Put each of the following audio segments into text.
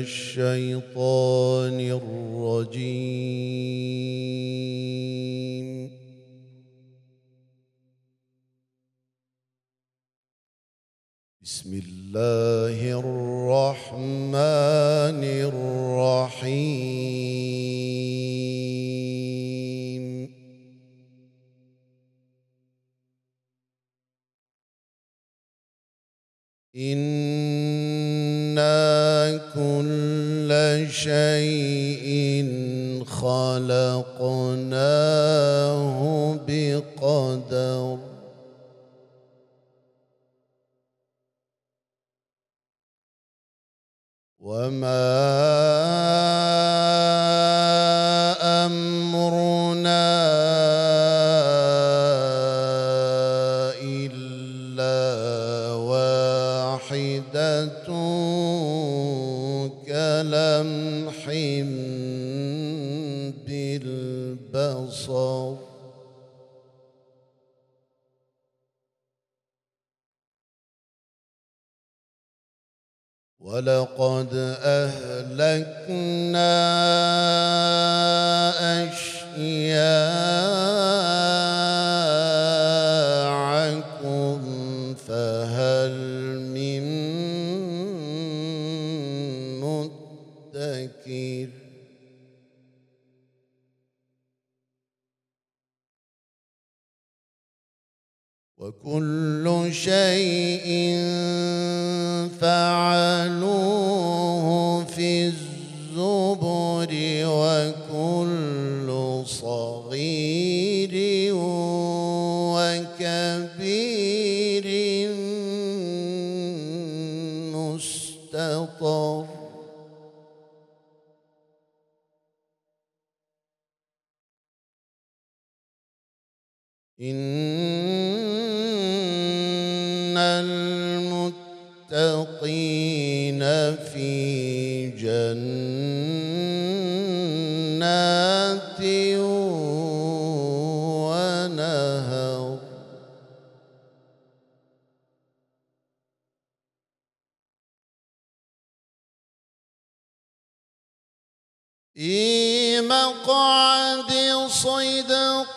الشيطان الرجيم. بسم الله الرحمن الرحيم. إنا كل شيء خلقناه بقدر. وما أمرنا إلا واحدة كلمح بالبصر. ولقد أهلكنا أشياعكم فهل من مدكر. وكل شيء فعلوه في الزبر وكل صغير وكبير مستطر. إن المتقين في جنات ونهر. في مقعد صدق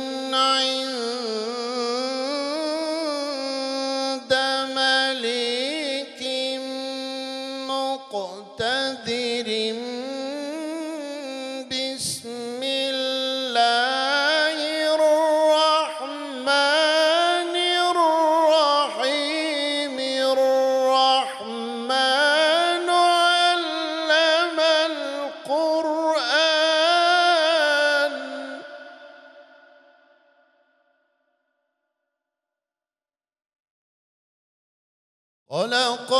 عند مليك مقتدر. بسم الله الرحمن الرحيم. الرحمن علم القرآن. خلق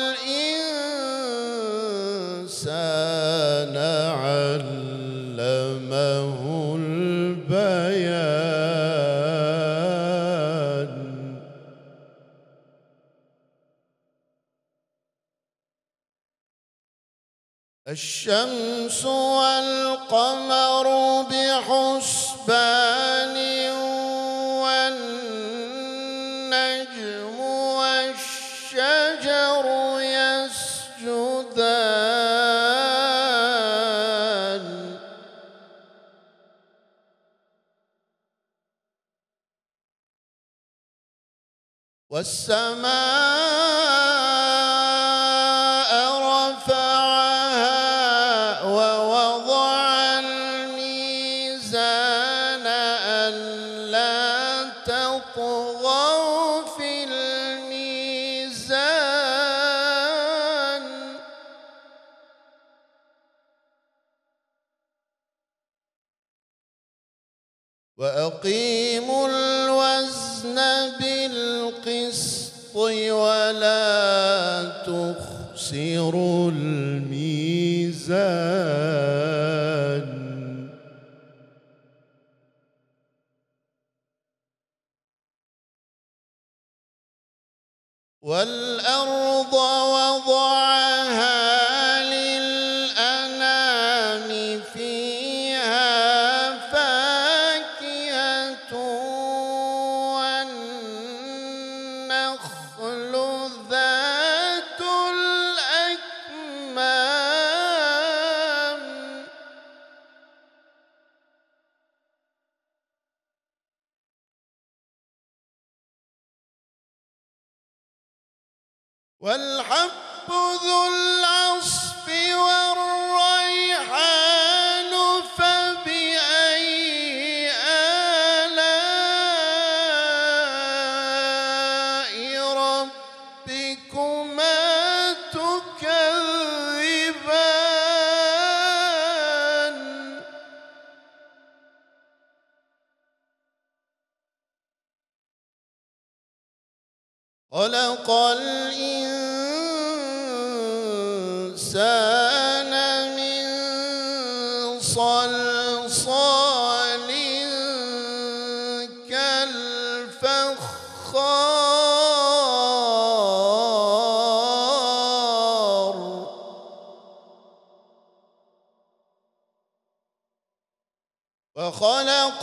الإنسان علمه البيان. الشمس والقمر بحسبان والنجم والشجر يسجدان. والسماء رفعها ووضع الميزان ألا تطغوا في الميزان. وأقيموا الوزن بالقسط ولا تخسروا الميزان. والأرض وضعها للأنام فيها فاكهة والنخل ذات الأكمام. والحب ذو العصف والريحان فبأي آلاء ربكما تكذبان خلق الإنسان من صلصال كالفخار وخلق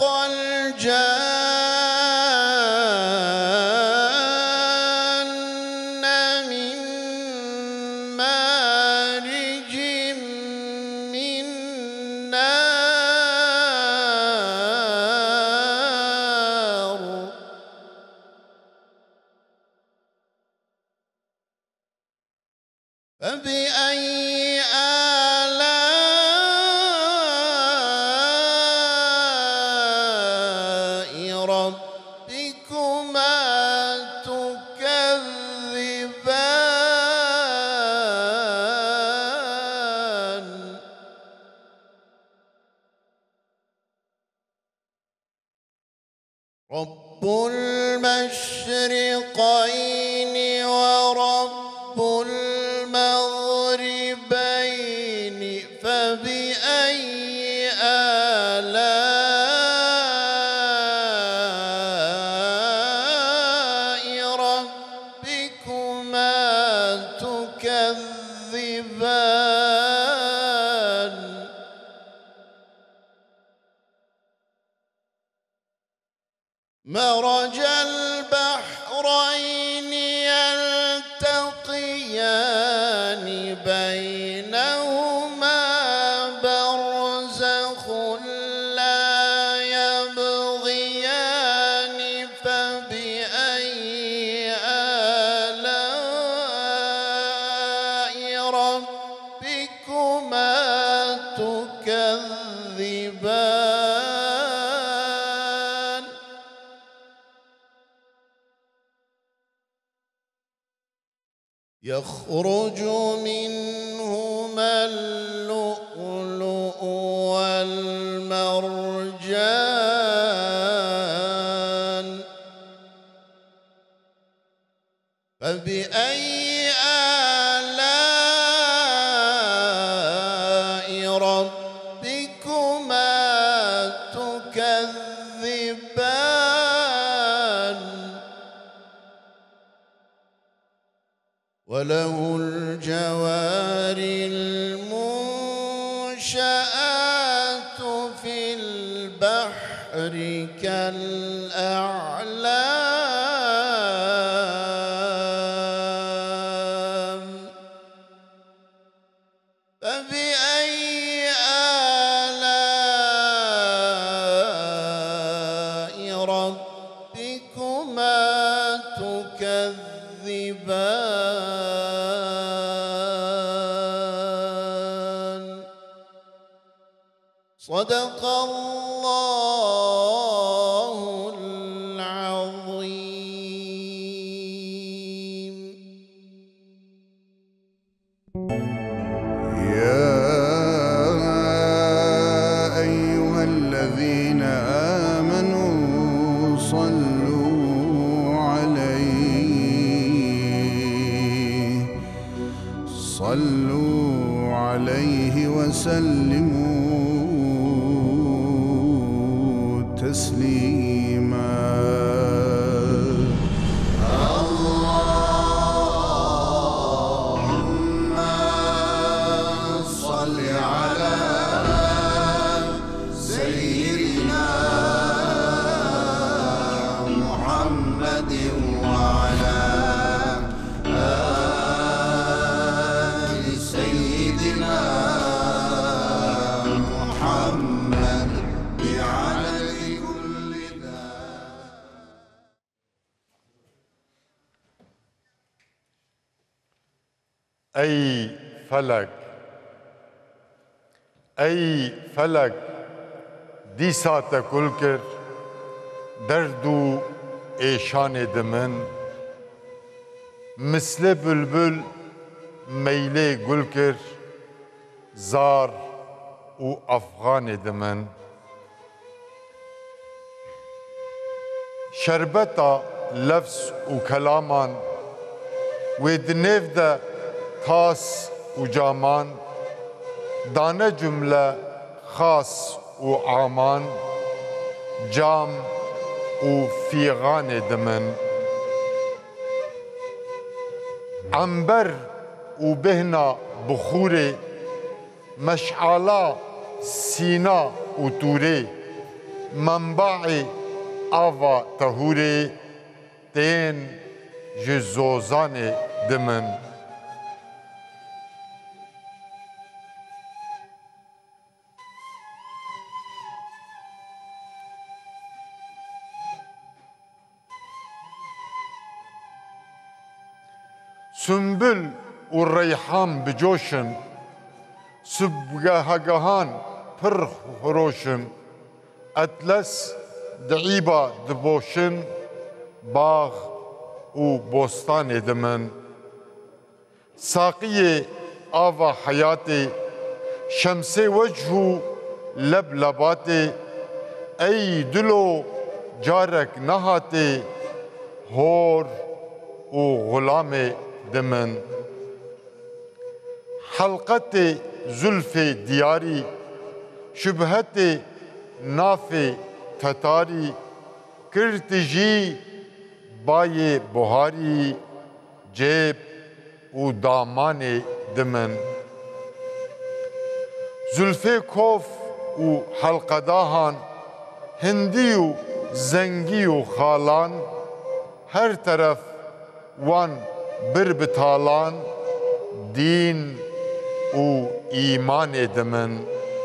الجان من مارج من نار فبأي آلاء ربكما تكذبان رب المشرقين ورب المغربين فبأي آلاء ربكما تكذبان مرج البحرين يلتقيان بينهما برزخ لا يبغيان فبأي آلاء ربكما تكذبان يخرج منهما اللؤلؤ والمرجان فبأي آلاء ربكما تكذبان وله الجوار المنشآت في البحر كالأعلام فبأي آلاء ربكما تكذبان صدق الله العظيم. يا أيها الذين آمنوا صلوا عليه وسلموا تسليما. اللهم صل على سيدنا محمد وعلى آل سيدنا محمد بعدد كل ذات. ای فلک ای فلک دیسا تکل کر درد و ایشان دمن مثل بلبل میله گل کر زار و افغان دمن شربتا لفظ و کلامان و دنیو ده تاس و جامان دانه جمله خاص و عامان جام و فیغان دمن عنبر و بهنا بخوره مشعالا سینا و توره منبع آوا تهوره تین جزوزان دمن سنبل و ریحان بجوشن سبگهگهان پر خروشن اطلس دعیبا دبوشن باغ و بوستان دمن ساقی آوا حیات شمس وجه لب لبات ای دلو جارک نهات هور و غلام دمن حلقت زلف دیاری شبهت ناف تتاری کرتجی بای بهاری جیب و دامان دمن زلف کوف و حلقداهان هندی و زنگی و خالان هر طرف وان بر بتالان دین و ایمان دمن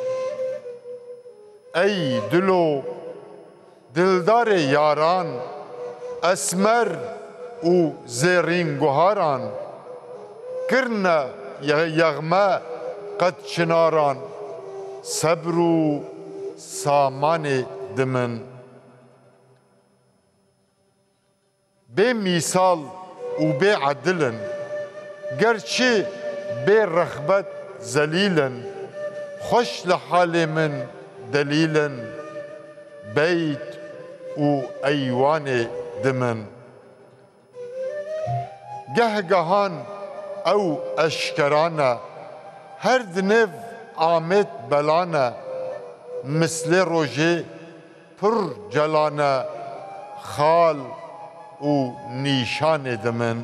ای دلو دلدار یاران اسمر و زرین گوهران کرنا یغمه قد چناران صبر و سامان دمن به مثال و به عدلن گرچه به رغبت ذلیلن خوش لحال من دلیلن بیت و ایوان دمن گهگهان او اشکرانه هر دنو آمد بلانه مثل روژه پر جلانه خال و نیشان دمن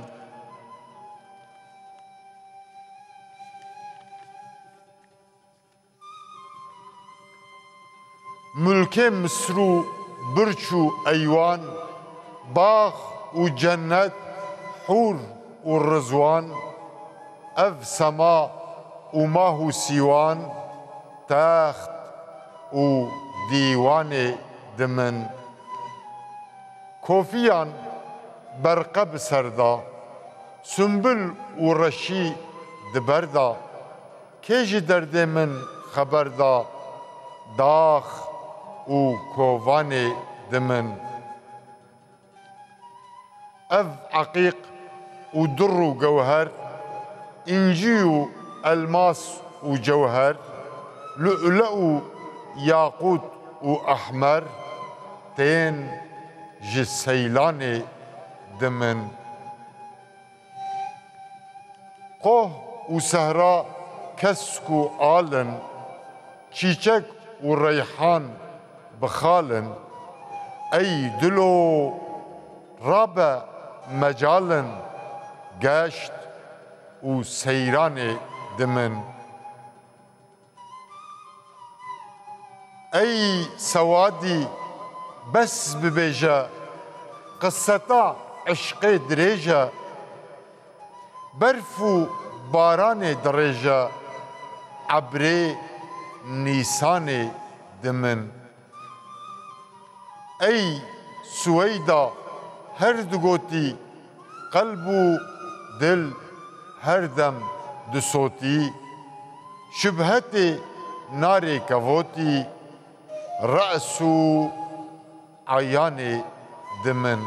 ملک مصر و برچ و ایوان باغ و جنت حور و رضوان اف سما و ماه و سیوان تخت و دیوان دمن کوفیان برقب سردا سنبل و رشی دبردا کیج درد من خبردا داخ و کووان دمن اف عقیق و در و جوهر انجی و الماس و جوهر لؤلؤ و یاقوت و احمر تین جسیلان دمن قه و سهرا کسک و آلن چیچک و ریحان بخالن ای دلو راب مجالن گشت و سیران دمن ای سوادی بس ببیجه قصتا عشق دریجه برف و باران دریجه عبر نیسان دمن ای سویدا هر دگوتی قلب و دل هر دم دسوتی شبهت ناری کفوتی رأسو عیان دمن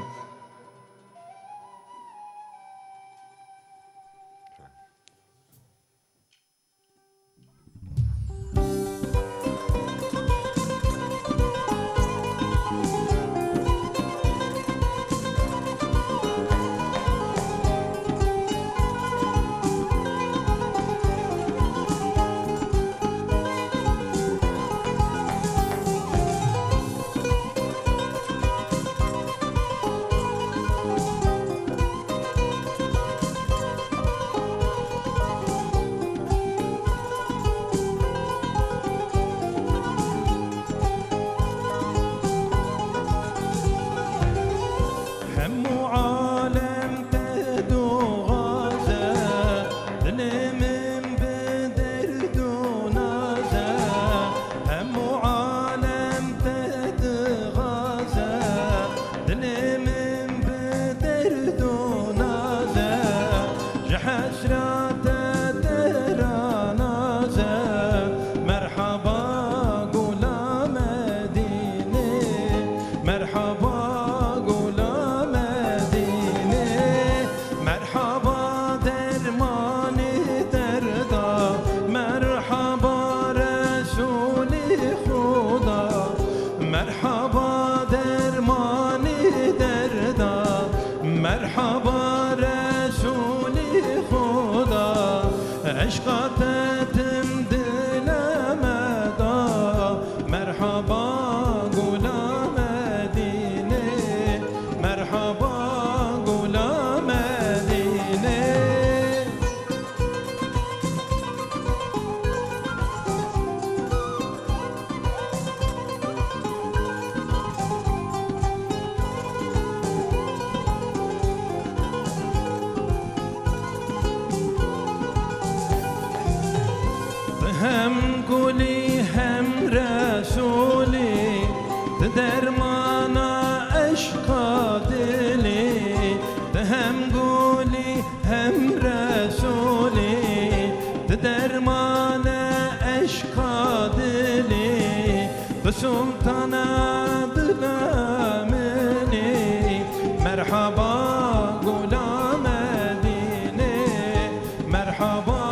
هم قولي هم رسولي درمانا عشقا دلي هم قولي هم رسولي درمانا عشقا دلي بسلطانا دلامني مرحبا غلام ديني مرحبا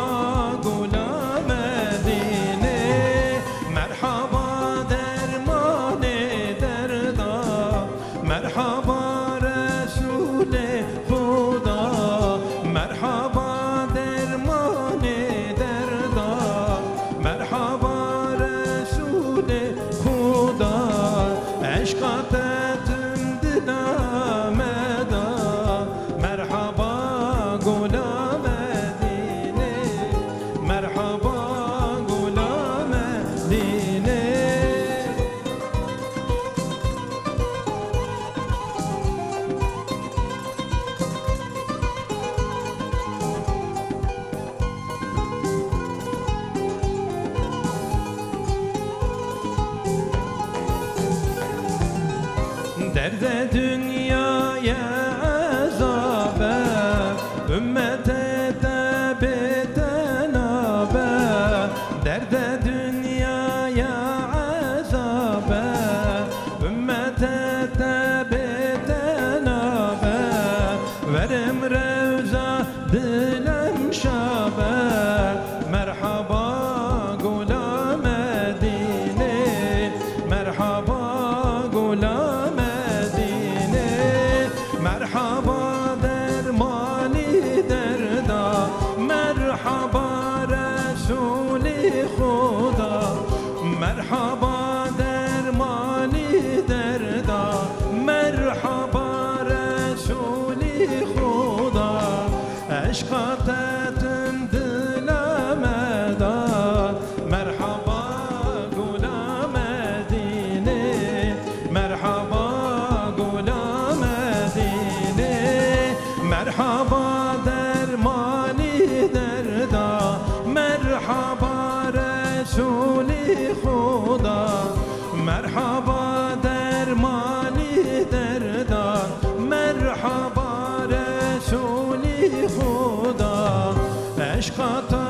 Derde dünyaya azabe, ümmete de betenabe. Derde dünyaya azabe, ümmete de betenabe. Verim revza dilem şabe, merhaba gulam dini, merhaba gulam. مرحبا درمانی دردا مرحبا رسولی خدا مرحبا درمانی دردا مرحبا رسولی خدا عشقاتتم دلم داد مرحبا غلام دینه مرحبا مرحبا درمانی دردا مرحبا رسولی خدا مرحبا درمانی دردا مرحبا رسولی خدا عشقات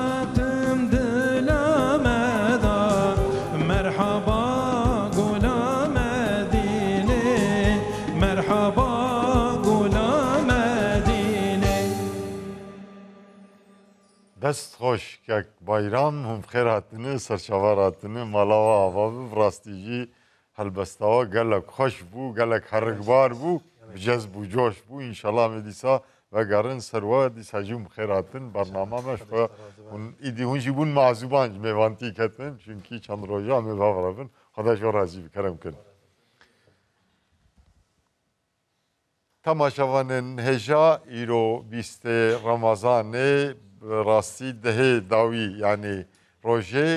دست خوش که بایرام هم خیراتنه سرشواراتنه ملاوا آواب براستیجی هلبستاوا گلک خوش بو گلک حرکبار بو بجز بو جوش بو انشالله مدیسا و گرن سروا دیسا جم خیراتن برنامه مش و ایدی هونجی بون معذوبانج میوانتی کتن چونکی چند روزا میباورن خدا شو راضی بکرم کن تماشاوانن هجا ایرو 20 رمضان راستی ده داوی یعنی روژه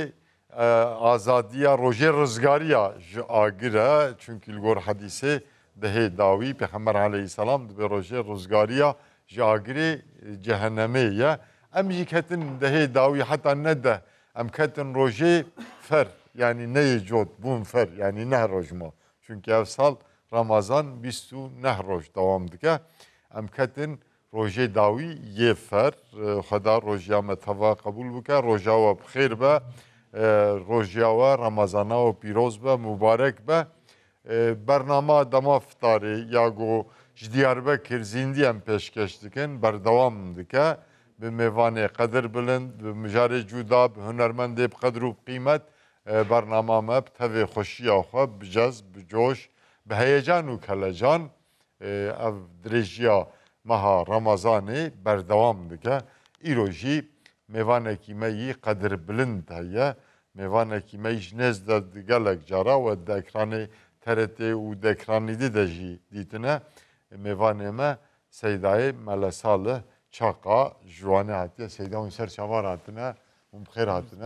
آزادیا روژه رزگاریا آگره چونکی لگور حدیثه ده داوی پیغمبر علیه السلام به روژه رزگاریا آگره جهنمه یا ام کتن ده داوی حتی نده ام کتن روژه فر yani ne jod bun fer yani ne rojma çünkü ev sal Ramazan 29 roj devam dike em ketin roje dawi ye fer xda rojya me tava kabul bike roja ve bixêr be roja ve Ramazana ve pîroz be mübarek be bernama dema ftarê ya go ji Diyarbekir zindî em pêşkeş dikin berdewam dike bi mêvanê qedir bilind bi mijarê cuda bi hunermendê bi qedir û qîmet برنامه ما بتوی خوشی آخوا بجز بجوش به هیجان و کلجان اف درجیا مها رمضانی بردوام دکه ایروژی میوانه کی می قدر بلند هیا میوانه کی می جنز د گلک جارا و د اکران TRT و د اکرانی دجی دیتنه میوانه ما سیدای ملساله چاقا جوانه هاتیه سیدا اون سر چوار هاتنه اون بخیر هاتنه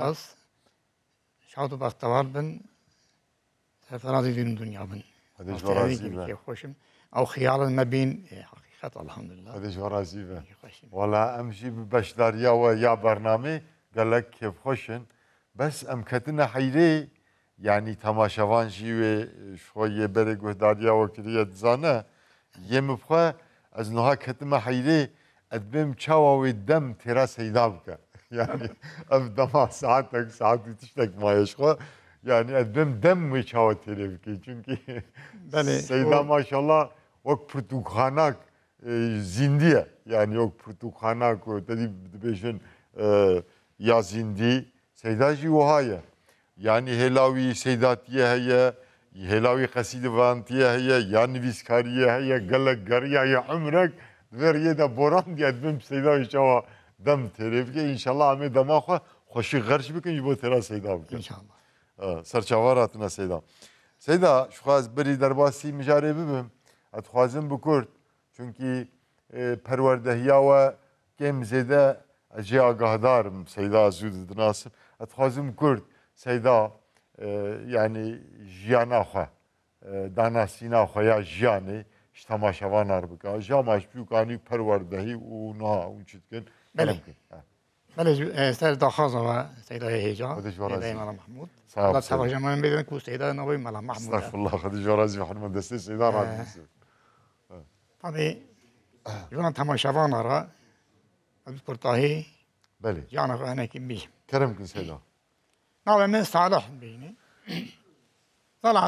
شاد و بختوار بن فرازی دین دنیا بن هذا جوارازي به خوشم او خیال ما بین حقیقت الحمدلله هذا جوارازي به ولا امشي ببشداريا ويا برنامه قال لك كيف خوشن بس ام كتنا حيري يعني تماشاوان جي شويه بري گهداريا وكريه زانه يمبخه از نها كتما حيري ادبم چاوا ودم تراس هيدابك yani ev dama saat yetiştek mayeşko yani edbem dem mi çava televki çünkü Seyda maşallah o Portukhanak zindiye yani o Portukhanak dedi beşin ya zindi Seydacı ohaye yani helavi Seydatiye heye helavi kaside vantiye heye ya niviskariye heye galak gariye ya umrek veriye de boran diye edbem Seyda çava دم تریفی انشالله همه دما خوشی غرش بکنی با ترا سیدا بکن انشالله سرچاوارات نه سیدا سیدا شخواز بری درباسی مجاری ببم اتخوازم بکرد çünkü پروردهیا و کم زده اجی آگاهدارم سیدا زود دناسم اتخوازم کرد سیدا yani جیانا خو داناسینا خو یا جیانی تماشاوان arbika jamaş büyükani perverdehi u na u çitken بله بله سر داخاز و سیدای هیجا سیدای ملا محمود الله تبارک من بدون کو سیدای نوی ملا محمود استغفر الله خدي جوازی محمد دستی سیدا راست طبعا جوان تماشاوان را از پرتاهی بله جانا خانه کی می کرم کن سیدا نام من صالح بینی سال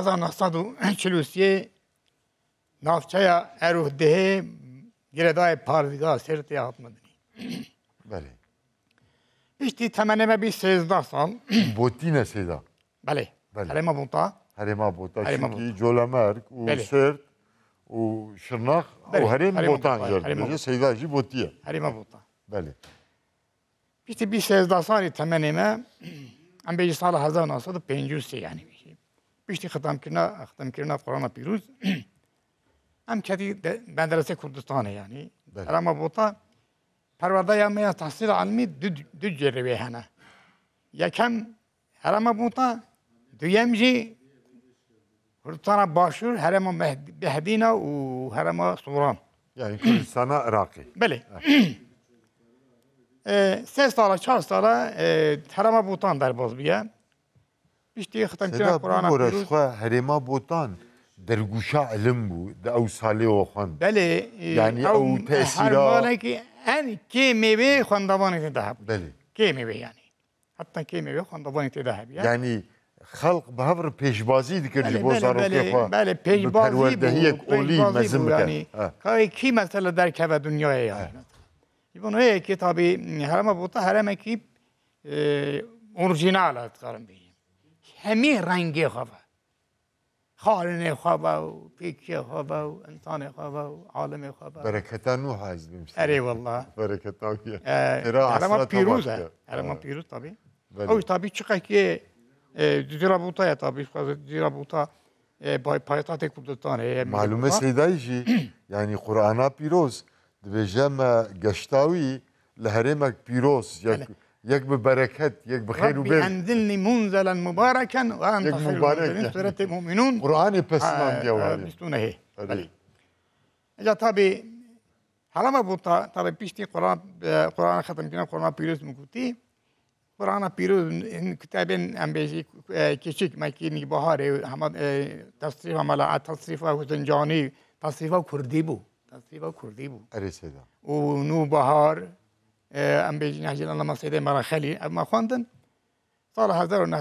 1943 نافچه اروح ده گردای پاردگاه سرت یاد مدنی بله بیشتی تمنمه 13 سال بوتی نه سیدا بله بله حرما بوتا هرما بوتا çünkü Jolamerk و Sert و Şırnak بله. و هرم هرم بوتان بوتا. جرد هرم بله بوتا. سیدا جی بوتیه حرما بوتا بله بیشتی 13 سالی تمنمه ام به سال 1953 yani بیشتی ختم کردن قرآن پیروز ام کدی مدرسه کردستانه yani حرما بوتا پرورده یا می تحصیل علمی دو جربه هنه یکم حرما بوتا دویم جی کردستان باشور حرما بهدینا و حرما سوران yani Kürdistan'a Irak'ı بله 3 ساله 4 ساله حرما بوتان در باز بیه بیشتی ختم کردن سیدا قرآن بگوره پیروز شخوا هرما بوتان درگوشا علم بو ده او سالی و خوان بله یعنی او تأثیرا هر ماله که ان کی میوه خواندوانی ده بله کی میوه yani hatta کی میوه خواندوانی ده yani خلق به هفر پیشبازی دکر جبو زاروکی خوا بله پیشبازی پروردهی یک اولی مزم yani بکن که کی مثلا در که دنیای yani Bunu ki tabi harama buta harama ki orijinal atkarım beyim. Hemi rengi hava. Haline hava, peki hava, insan hava, alem hava. Bereketan Nuh azbim. Eyvallah. Bereketan ya. Harama piruza. Harama piruz tabi. O tabi çıkar ki Zirabuta ya tabi. Zirabuta payitaht Kurdistan. Malume Seydayji yani Kur'an'a piroz. Dibêje geştawî li herêmek pîroz yek bi bereket yek bi xêr û ربي bêr أنزلني منزلا مباركا وأنت يك خير مبارك. المنزلين سورة المؤمنون Kur'an'ı pesman diye بستونه هي إذا طبي حرام بوتا طبي بيشتي قرآن ختم كنا قرآن بيروز مكوتي قرآن بيروز كتابين أم بيجي كشيك ماكيني بهاري حمد تصريف ملا تصريف وزنجاني تصريف كردي بو Erê Seyda. ونو بهار ام بيجي نهج الله ما سيدي مرا خلي اما خواندن سال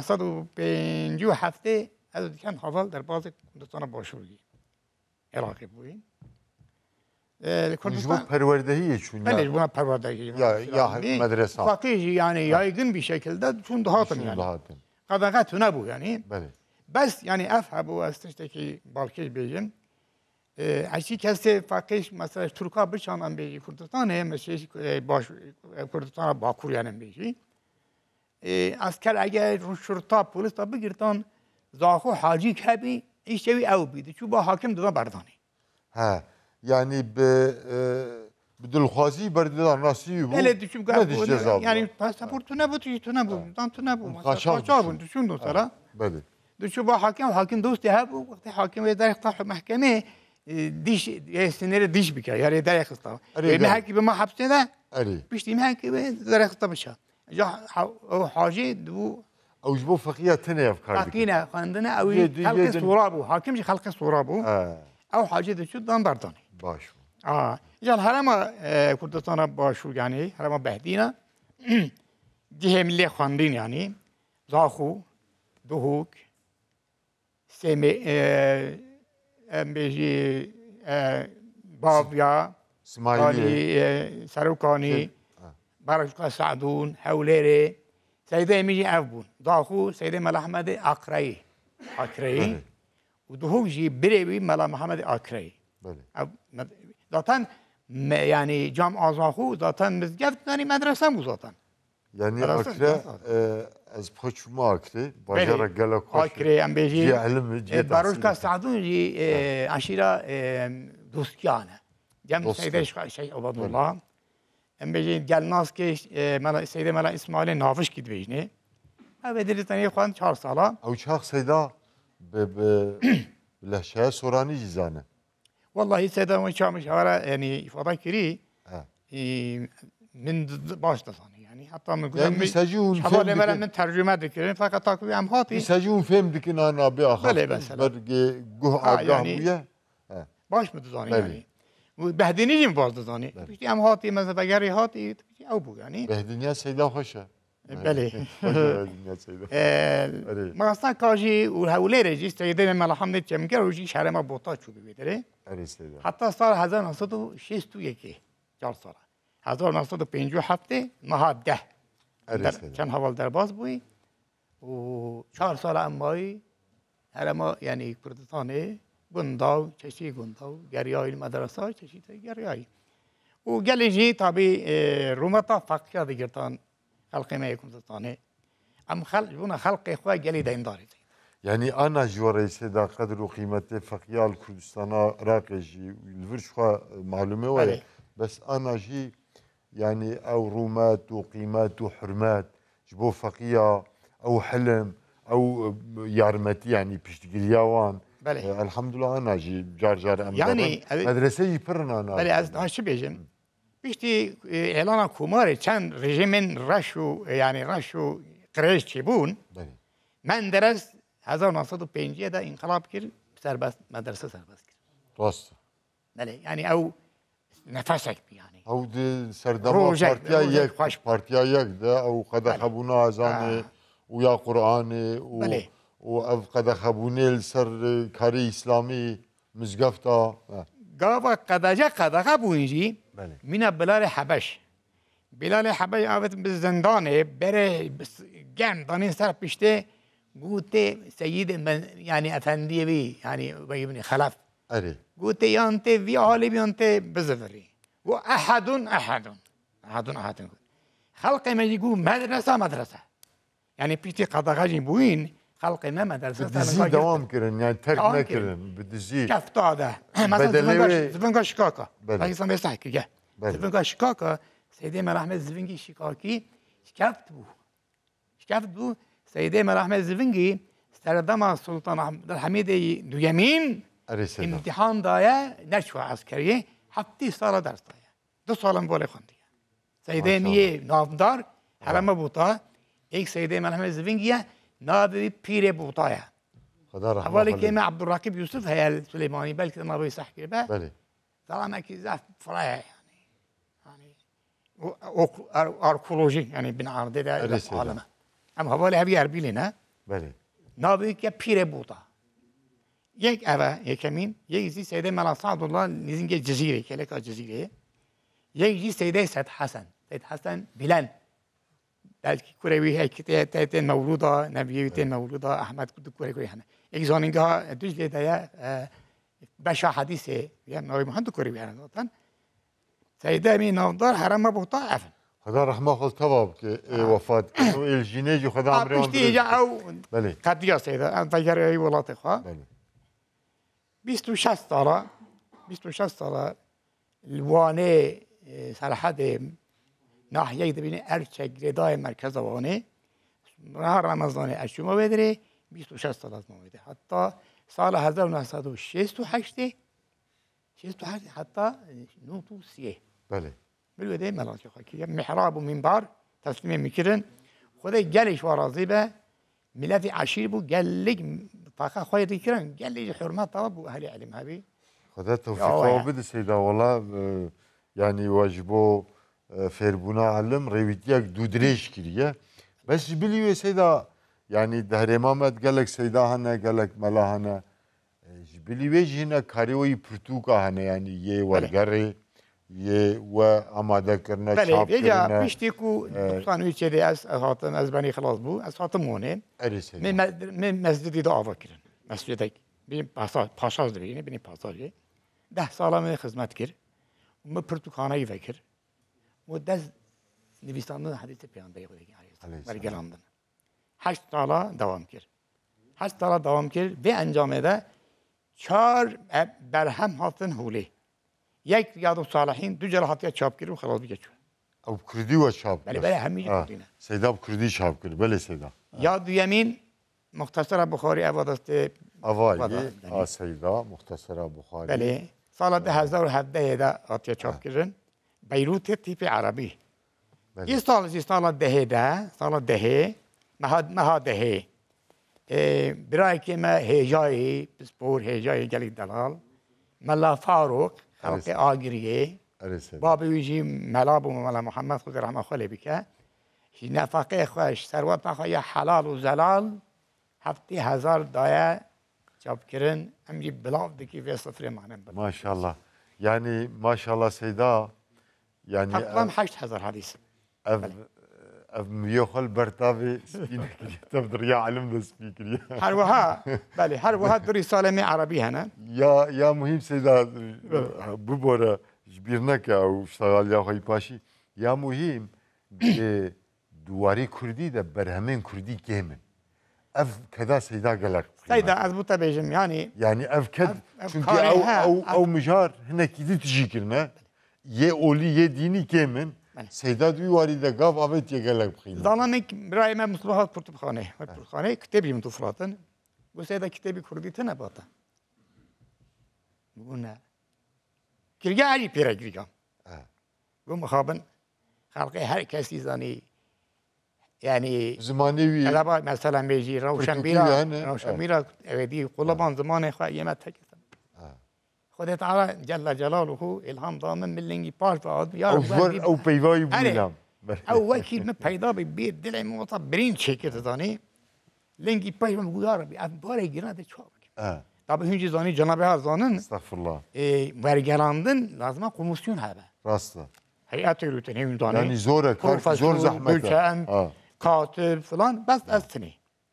1957 از كان حصل در باز كردستان باشوری عراقی بودیم Mecbur Kurdistan perverdehiye çünkü. بله buna perverdگی Ya medrese. Fakir yani yaygın bir şekilde şunu dağıtın Şunu yani. dağıtın. Qadağatına bu yani. Bəli. بس يعني افهم واستشتكي بالكيش بيجن عشي كسي فاكيش مثلا تركا بشان ام بيجي كردستان هم مشيش باش كردستان باكور يعني ام بيجي asker eğer şurta polis tabi girtan zahu hacı kebi işevi ev bidi. Çünkü bu hakim da bardani. Ha yani bi dilxwazî berdidan nasî bu. Öyle düşün Ne diş ceza bu? yani pasaportu ne bu, tu ne bu, tu ne bu. Kaçak Kaçak düşün dostlara. Bəli. düşün bu hakim dostu ha bu vakti hakim ve der ihtah mahkeme diş siniri diş bika yani der ihtah. Mahkeme ma hapsede Erê. bişti mahkeme der ihtah bişa. Ya o hacı bu Ew ji bo feqiya tenê ev kar dikin. حكينا عندنا او يدي- خلق يدي- صورابو حاكم شي خلق صورابو Ha, او حاجه شو دان برداني baş. يا الهرم كردستان باشو يعني هرم بهدينا دي ملي خواندين يعني زاخو دهوك سمي ام بيجي بابيا İsmailî. قالي سروكاني بارشقا سعدون حوليري سيدة ميجي أفبون ضاخو سيدة ملا أحمد أقرأي ودهوك جي بريوي ملا محمد أقرأي Bəli. zaten yani cam azahu zaten mizgeft yani medrese bu zaten. Yani Arası- akre ez bixweçûma akre bajara gelek xweş. Akre em bêjî Cî elimi cî Baroşka Sadun jî aşîra dostiyane. Cem Dost. Seyde şey Obadullah. Em bêjî gelnas ki mala Seyde mala İsmail'e nafiş gidbêjne. Evet dilistani xwan 4 sala. Ew çax Seyda bi lehşeya soranî jî zane. Vallahi Seyde ve çamış hara yani ifade kiri. Ha. من باش دزانی یعنی حتی من Yani گفتم mesajı un حواله fem مرا dikin. من ترجمه دکرین فقط تاکوی هم هاتی Mesajı un fem dikin ana bi axaf. Bəli, məsələn. Berge guh agah yani- buya. باش مدزانی بله. یعنی و بهدینی جیم باز دزانی بیشتی هم هاتی مثلا بگری هاتی او بو یعنی Behdiniya Seyda xweşe. بله Behdiniya Seyda. بله. مغسطان کاجی و حوله رجی سیده من الحمد چمکر و جی شهر ما بوتا چو بیدره Erê Seyda. حتی سال 1961 4 سال 1957 ماه 10 Erê Seyda. چند حوال در باز بوی و 4 سال امایی هر ما یعنی کردستانه گنداو چشی گنداو گریای مدرسه چشی گریای و گلیجی تابی رومتا فقیه دیگرتان خلق ما کردستانه ام خلق بنا خلق خواه گلی دینداری Yani ana jwara Seyda qedr û qîmetê feqiyal Kurdistana Iraqê jî li vir xwe malume Bəli. were. Bes ana jî yani ew rûmet û qîmet û hurmet ji bo feqiya ew hilim ew yarmetî yani piştgiriya wan. Bəli. Elhamdülillah ana jî car car em Yani, derin. evet. Medrese jî pirin ana. ولی از هاشی بیجم بیشتی اعلان کماره چند رژیمن رشو یعنی رشو قریش چی بون Bəli. من درس 1905 ده انقلاب کرد سربست مدرسه سربست کرد Rast. بله یعنی او نفسک بی یعنی Ew di serdema Rojek, partiya rojek yek xweş. partiya yek de ew qedexebûna azanê û ya Qur'anê Belê. û ev qedexebûnê li ser karî İslamî mizgefta. گاوا قداجه قداغه بوینجی بله. مینا بلار حبش بلال حبای آوت به زندانه بره گرم دانی سر پشته گوته سید یعنی افندی بی یعنی ابن خلف اری گوته یانته وی حالی بیانته بزفری و احد خلق مجيقو مدرسة يعني بيتي قدغاجي بوين خلق ما مدرسة بدزي دوام كرن يعني ترك ما كرن بدزي كفت هذا مثلا زفنقا شكاكا باقي بيستحكي جه زفنقا شكاكا سيدي مال احمد زفنقي شكاكي شكفت بو سيدي مال احمد زفنقي استردم السلطان عبد الحميد دو يمين امتحان دايا نشوة عسكرية حتى صار درس دايا 2 سال بوله خوندی سیده میه نامدار حرم بوتا یک سیده ملحمه زوینگیه نابی پیر بوتایا اولی که ما عبدالرقیب یوسف هی سلیمانی بلکه نابی صح کرده بله طبعا اکی زفت فرایه يعني ارکولوژی يعني بنعرضه ده عالمه اما حوالی هبی اربیلی نه بله نابی که پیر بوتا یک اوه یکمین یک زی سیده ملا سعد الله نزینگ جزیره کلک جزیره یک زی سیده سید حسن بلن بلکه کوروی هی که تایت مولودا نبیویت مولودا احمد کد کوروی هنه یک زانینگاه دوش لیدایا بشا حدیثه یا نوی محمد کوروی هنه دادن سیده می نامدار حرم بوتا افن خدا رحمه خود تواب که وفات کنو الجینه جو خدا عمره پشتی جا او بله قدیا سیده انفجر ای ولات خواه بله 26 ساله الوانه سرحد ناحیه دبین ارچک ردای مرکز وانه راه رمضان اشوما بدره 26 سال از موعده حتی سال 1968 حتی نوتو سیه بله بلوده ملاک خاکی محراب و منبر تسلیم میکردن خود گلش وارازی به ملت عشیر بو گلگ طاقه خواهی دیکرن گلگ حرمت طبع بو اهل علم هبی خدا توفیق بده سیدا والله يعني واجبو فيربونا علم ريويتيك دودريش كريه بس بليو سيدا يعني دهر امامت قالك سيدا هنا قالك ملا هنا بليو هنا كاريوي برتوكا هنا يعني يه ورغري يه و اماده كرنا شاب كرنا بله بيشتيكو صانوي كده از بني خلاص بو از خاطمونه من مسجدي دعوه كرن مسجدك بين پاشاز دبينه بين پاساجي 10 سال من خدمت کرد ما پرتوخانه‌ای فکر و دست نویساندن حدیث پیامبر خدا علیه گراندن 8 سال دوام کرد و انجام ده 4 برهم هاتن حوله یک ریاض الصالحین 2 جلحاتی چاپ کرد و خلاص بگه او کردی و چاپ بله همیشه کردینه سیدا کردی چاپ کرد بله سیدا یا دویمین مختصر بخاری اوادست اوایی سیدا مختصر بخاری بله سال 2017 ده آتیا چاپ کردن بیروت تیپ عربی این سال دهه مها دهه برای که ما هجای بسپور هجای گلی دلال ملا فاروق خلق آگریه باب ویجی ملا بو ملا محمد خود رحمه خاله بکه نفقه خوش ثروت نخواهی حلال و زلال 70,000 دایه چاپ کردن امری بلاف دکی و صفر معنی ما شاء الله يعني ما شاء الله سيدا يعني تقريبا 8000 حديث اف ميوخل برتافي سكينه تبدر يا علم سبيكري هروها بله هروها دري سالمي عربي هنا يا مهم سيدا ببورا جبيرنك او اشتغل يا خوي باشي يا مهم دواري كردي ده برهمين كردي كيمن اف كذا سيدا قالك سيدا اضبط بيجم يعني اف كد او مجار هنا كده تجي كلمه يه اولي يه ديني كيمن سيدا دوي وارده قاف ابيت يقالك بخيل ظلمك براي ما مصلحات برتخانه كتابي متفراتن وسيدا كتابي كردي تنباتا قلنا كرجع علي بيرجع قوم خابن خلقي هر كسي زاني يعني زماني مثلا بيجي روشن بيرا اودي قلبان زمان خو يمت تكتم خدا تعالى جل جلاله الهام دامن من لنگي باش بعد يا او بيواي بولام او وكيل ما پیدا بي دل موطا برين شكل زاني لنگي باش بقول يا ربي ابار گراد چوب طب هنجي زاني جناب ها زانن استغفر الله ورگراندن لازم komisyon هبه راسته هيئات روتيني وداني يعني زور كار زور زحمته دلچن كاتب فلان بس از تني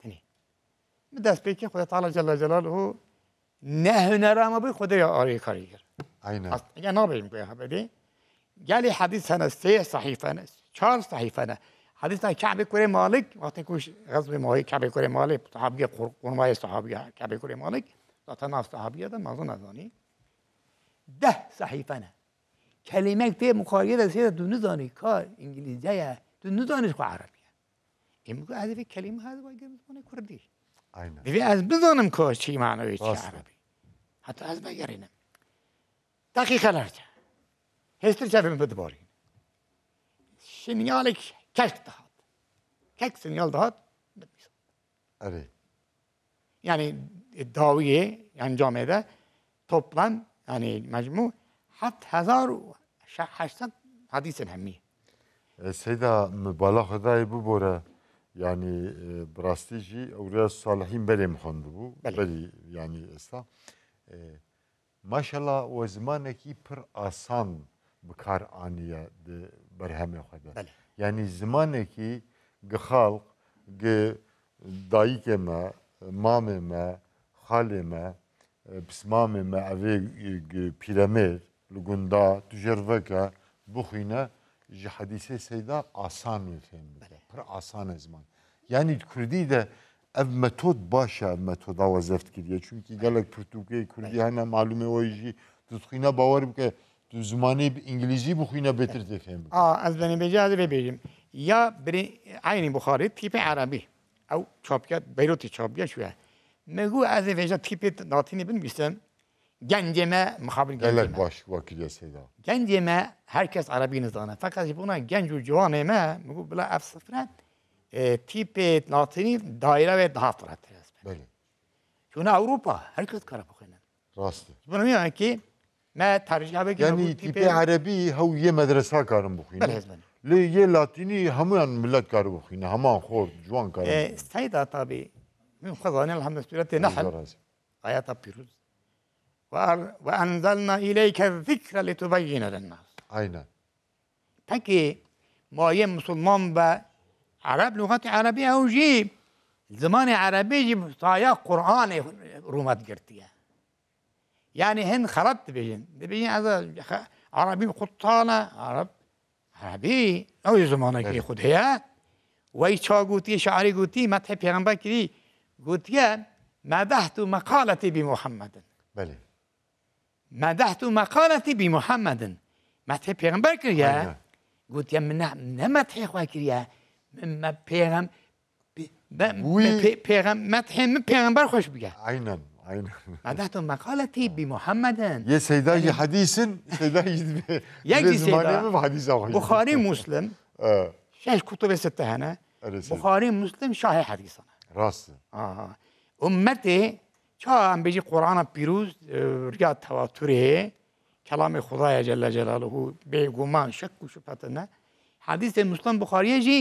بدست بيكي خدا تعالى جل جلاله نه هنر ما بي خدا يا آري كاريگر aynen يا نابيم كوي هبدي قالي حديث أنا 3 صحيفة أنا 4 صحيفة أنا حديث كعب كوري مالك وقت كوش غزوة ماهي كعب كوري مالك صحابي قرماي صحابي كعب كوري مالك تناف صحابي هذا ما أظن أظني 10 صحيفة أنا كلمة في مقارنة سيدة دون زاني كار إنجليزية دون زاني خو عربية يمكن هذه في كلمة هذا واجب زمان كردي aynen دیگه از بدانم که چی معنی چی راست. عربی حتی از بگرینم دقیقه لرزه هستر شبیم بدبارین سینیالک کشک دهات کشک سینیال دهات evet yani daviye yani camide toplam yani mecmu hatta 1800 hadisin hemmi. Seyda mübala xudayı bu bora yani brastici Evliya Salihin belim xandı bu. Beli. Beli yani esta. Maşallah o zamaneki pır asan bikar aniye de berheme xada. Beli. Yani zamaneki gıxalq gı dayikeme, mameme, haleme, pismameme evi piramid lugunda tücerveka bu xine ji hadise seyda asan efendim. Pır asan zaman. Yani Kürdi de ev metod başa metoda vazeft kiriye. Çünkü gelek Portugal Kürdi hana malume o işi tutxina bavar ki tu zmani İngilizce bu xine betir efendim. از بنی بجاز ببینیم یا بری عین بخاری تیپ عربی او چاپیات بیروتی چاپیات شوه مگو از وجه تیپ لاتینی بنویسم گنجمه مخابل Gelek گنجمه baş vakiliye seyda. گنجمه herkes Arabi nizanı fakat buna genç و جوانه ما مگو بلا اف صفرت تیپ لاتینی دایره و daha فراتر است Beli. چون اروپا herkes kara بخونه Rastı. bunu میگن ki ما ترجمه بگم Yani tipi Arabi hav ye medresa karın bu xine. بله زمانی Le ye Latini hamuyan millet karı bu xine. Haman xor juan karı. سيدة طبي من خزانة الحمد سورة نحل آيات بيروز وأنزلنا إليك الذكر لتبين للناس Aynen. Peki مایه مسلمان و عرب لغت عربی او جی زمان عربی جی سایه قرآن رومت گرتیه یعنی هن خراب دبیجین از عربی قطانه عربی او زمانه که خود هیه وی چا گوتی شعری گوتی مدح پیغمبر کری گوتیه مدحت مقالتی بمحمد Beli. مدحت مقالتی بمحمد مدح پیغمبر کریه Aynen. گوتیه من نه مدح خواه کریه من پیغمبر خوش بگه Aynen. Aynen. مدحت مقالتی بمحمد Ye seydayı hadisin, seydayı یکی سیدا mi hadis ağabey? بخاری مسلم شش کتب سته هنه بخاری مسلم شاه حدیثانه Rastı. امتی چه هم بجی قرآن پیروز ریا تواتره کلام خدای جل جلاله بیگمان شک و شبهت نه حدیث مسلم بخاری جی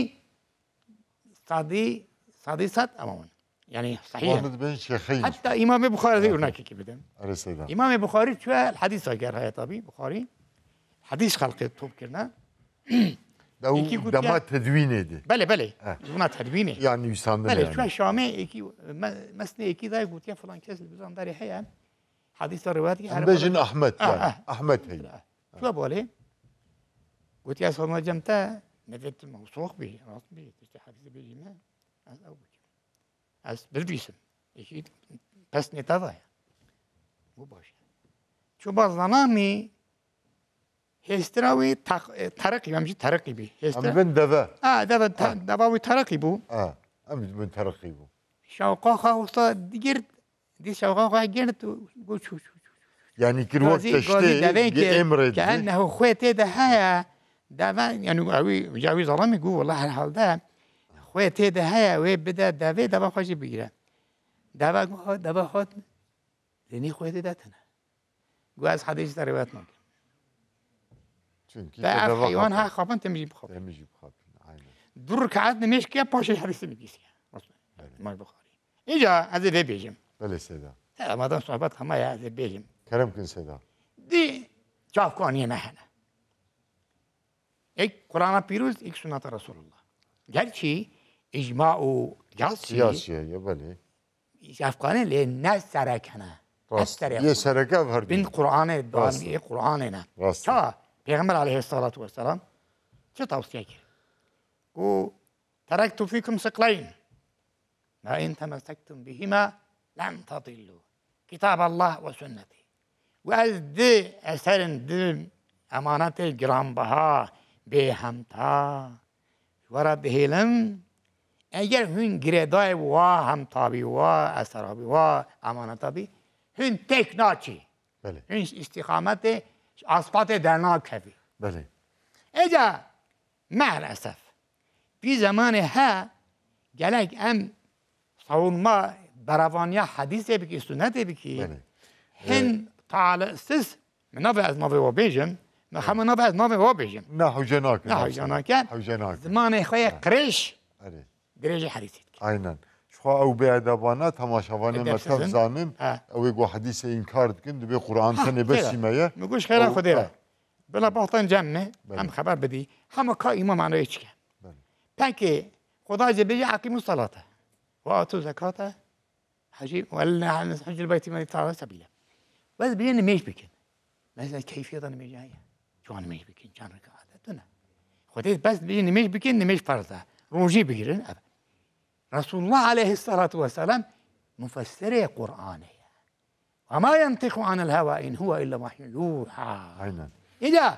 صادی صد امامون یعنی صحیح Muhammed ben şeyhiyim. حتی امام بخاری ذی اونکی که بدم Evet seyda. امام بخاری چه الحديث اگر های طبی بخاری حدیث خلق توب کرده Davu dama tedvin edi. بله بله اونا تدوینه Yani Hüsam'da بله yani. شو شامه یکی مثل یکی دای گوتیا فلان کس بزن داری هیا حدیث روایت کی هر Bejin Ahmet yani. Ahmet hey. شو بوله گوتیا سوما جمتا نفت موثوق به راست به تشت حدیث بيجي ما از او از بلبیسم یکی پس نتاوه مو باشه شو باز زنامی هستراوي ترقي ماشي ترقي بي Ama ben deve. دواوي ترقي بو Ama ben terakki bu. شوقا خاصة ديرت دي شوقا خا جرت قول شو Yani kirvak teşte emreddi. كأنه خويتي ده هيا دوا يعني أوي جاوي ظلامي يقول والله الحال ده خويتي ده هيا وبدا دوا خوش بيجرا دوا خد لني خويتي ده تنا جواز حديث روايات نك Çünkü لا حيوان ها خابن تمجي بخاب Temizci bu kapın. Aynen. دور كعدنا مش كيا باشي حديث بيجي ما البخاري إجا هذا ده بيجم Böyle Seda. ما دام صحبات ما يا هذا بيجم Kerem gün Seda. دي شاف كوني نحن یک قرآن پیروز یک سنت رسول الله گرچه اجماع و قیاس سیاسیه بله افغانه لی نه سرکنه راست یه سرکه هر بین قرآن دانی قرآن نه راست. چا پیغمبر علیه الصلاة والسلام چه توصیه کرد گو ترکت فیکم ثقلین ما ان تمسکتم بهما لن تضلوا کتاب الله و سنتی و از ده اثر ده امانت گرانبها به همتا ورد هیلم اگر هن گردای و همتابی و اثرابی و امانتابی هن تک ناچی بله هن استقامت اثبات در ناکفی بله اجا مع الاسف في زمانها گلک ام صون ما براوانیا حدیث بکی سنت بکی بله هن تعال سس من نوع از نوع و بیجم من همه نوع از نوع و بیجم نه حوجناک نه حوجناکن حوجناک زمان خوی قرش آره درجه حدیثی aynen şu او به ادبانه تماشاوانه ادب مطلب سزن. زانن ها. او گو حدیث انکار دکن دبی قرآن تنه بسیمه میگوش خیلی او- خودی را بلا باطن جمعه بله. هم خبر بدی همه که ایمان معنی چیه بله. پنکه خدا جبه عقیم الصلاة و آتو زکات حجی ولا حج البيت من تعالى سبيله بس بين نميش بكن مثلا كيفية نميش هي شو نميش بكن كان ركعات تنا خديت بس بين نميش بكن نميش فرضه روجي بكرن رسول الله عليه الصلاة والسلام مفسر قرآنه وما ينطق عن الهوى إن هو إلا وحي يوحى aynen إذا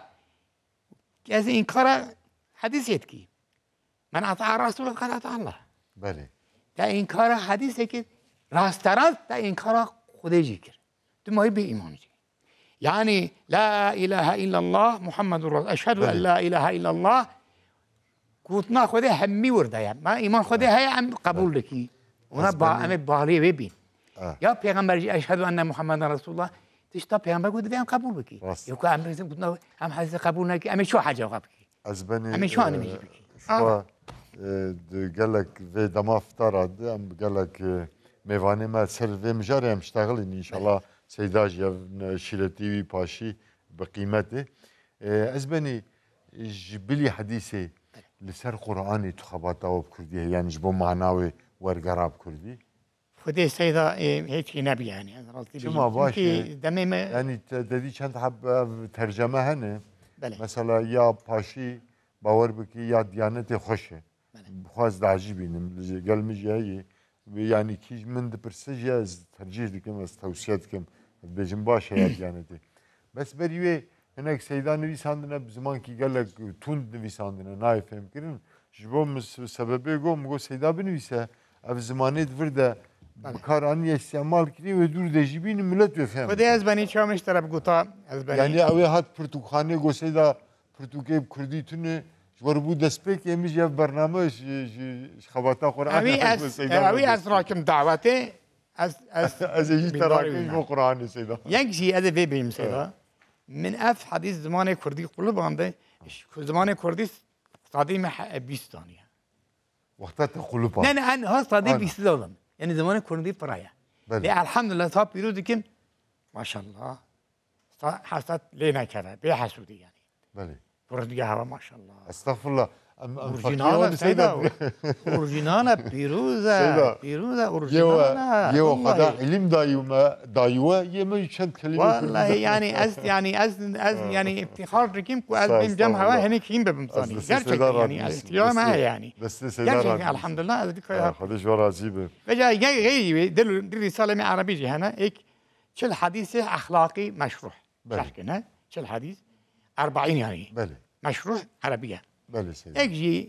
كذا إنكار حديث يتكي من أطاع الرسول قد أطاع الله بله تا إنكار حديث كي راستراست تا إنكار خديجي كر تما به إيمان يعني لا إله إلا الله محمد رسول أشهد أن لا إله إلا الله كوتنا خده همي ورده ما إيمان خده هي عم قبول لكي ونا أنا بالي ببين يا پیغمبر جي أشهد أن محمد رسول الله تشتا پیغمبر قد هم قبول بكي راست. يوكا هم رسم قدنا هم حديث قبول نكي أمي شو حاجة قبل از بنی همه شو نمیشه بگی. شو گلک و دما فتراد ام گلک میوانه ما سر و مجاری هم اشتغلین انشالله سیداج یا شیرتی وی پاشی بقیمته از بنی جبلی حدیثی لسر قرآنی تو خباتا و بکردیه یعنی جبو معناوی ورگراب کردی خدي سيدا هيك نبي يعني أنا قصدي شو ما باشه. دمي ما یعنی دادی چند حب ترجمه هنه بله مثلا یا پاشی باور بکی یا دیانت خوشه بخواست دعجی بینم قلمی جایی yani ki من دپرسه از ترجیح دکم از توصیه دکم بجن باشه یا دیانتی بس بریوه هناك سيدان نویساندنه بزمان کی گلک تند نویساندنه نایفهم کرن جبوم سببه گو سيدا بنویسه اف زمانه ورده بکارانی استعمال کردی و دور دجیبین ملت بفهم خدي أزباني شو مشترى بقطع أزباني yani اوی هات پرتوخانه گو سيدا پرتوکه کردی تونه جوار بود دسپیک یمیش یا برنامه خباتا قرآن أوي أز راكم دعوته از هیچ تراکم گو قرآن سيدا یک شيء هذا في بيم سيدا من أف حديث زمان كردي قلوب عنده زمان كردي صادي مح بيستانية وقتا تقلوبا نه نه أنا ها صادي أنا. بيستانم يعني زمان كردي برايا بله. لا الحمد لله صار بيرود كم ما شاء الله حسد لينا كذا بيحسودي يعني بله كردي هوا ما شاء الله استغفر الله اورجینال سیدا اورجینال پیروزه سیدا. پیروزه یو اورجینال یو خدا علم دایوه یه چند کلمه والله يعني يعني افتخار ركيم كواز بين جمع هوا هنيك كيم بمصاني بس gerçekten سيدار يعني ربي الاختيار ما هي يعني بس سيدار gerçekten الحمد لله ذيك خدش ورا زيبه رجع جاي دل رساله من عربي هنا هيك شل حديث اخلاقي مشروع بله. صح كده شل حديث 40 يعني بله مشروع عربيه بله سيدي يجي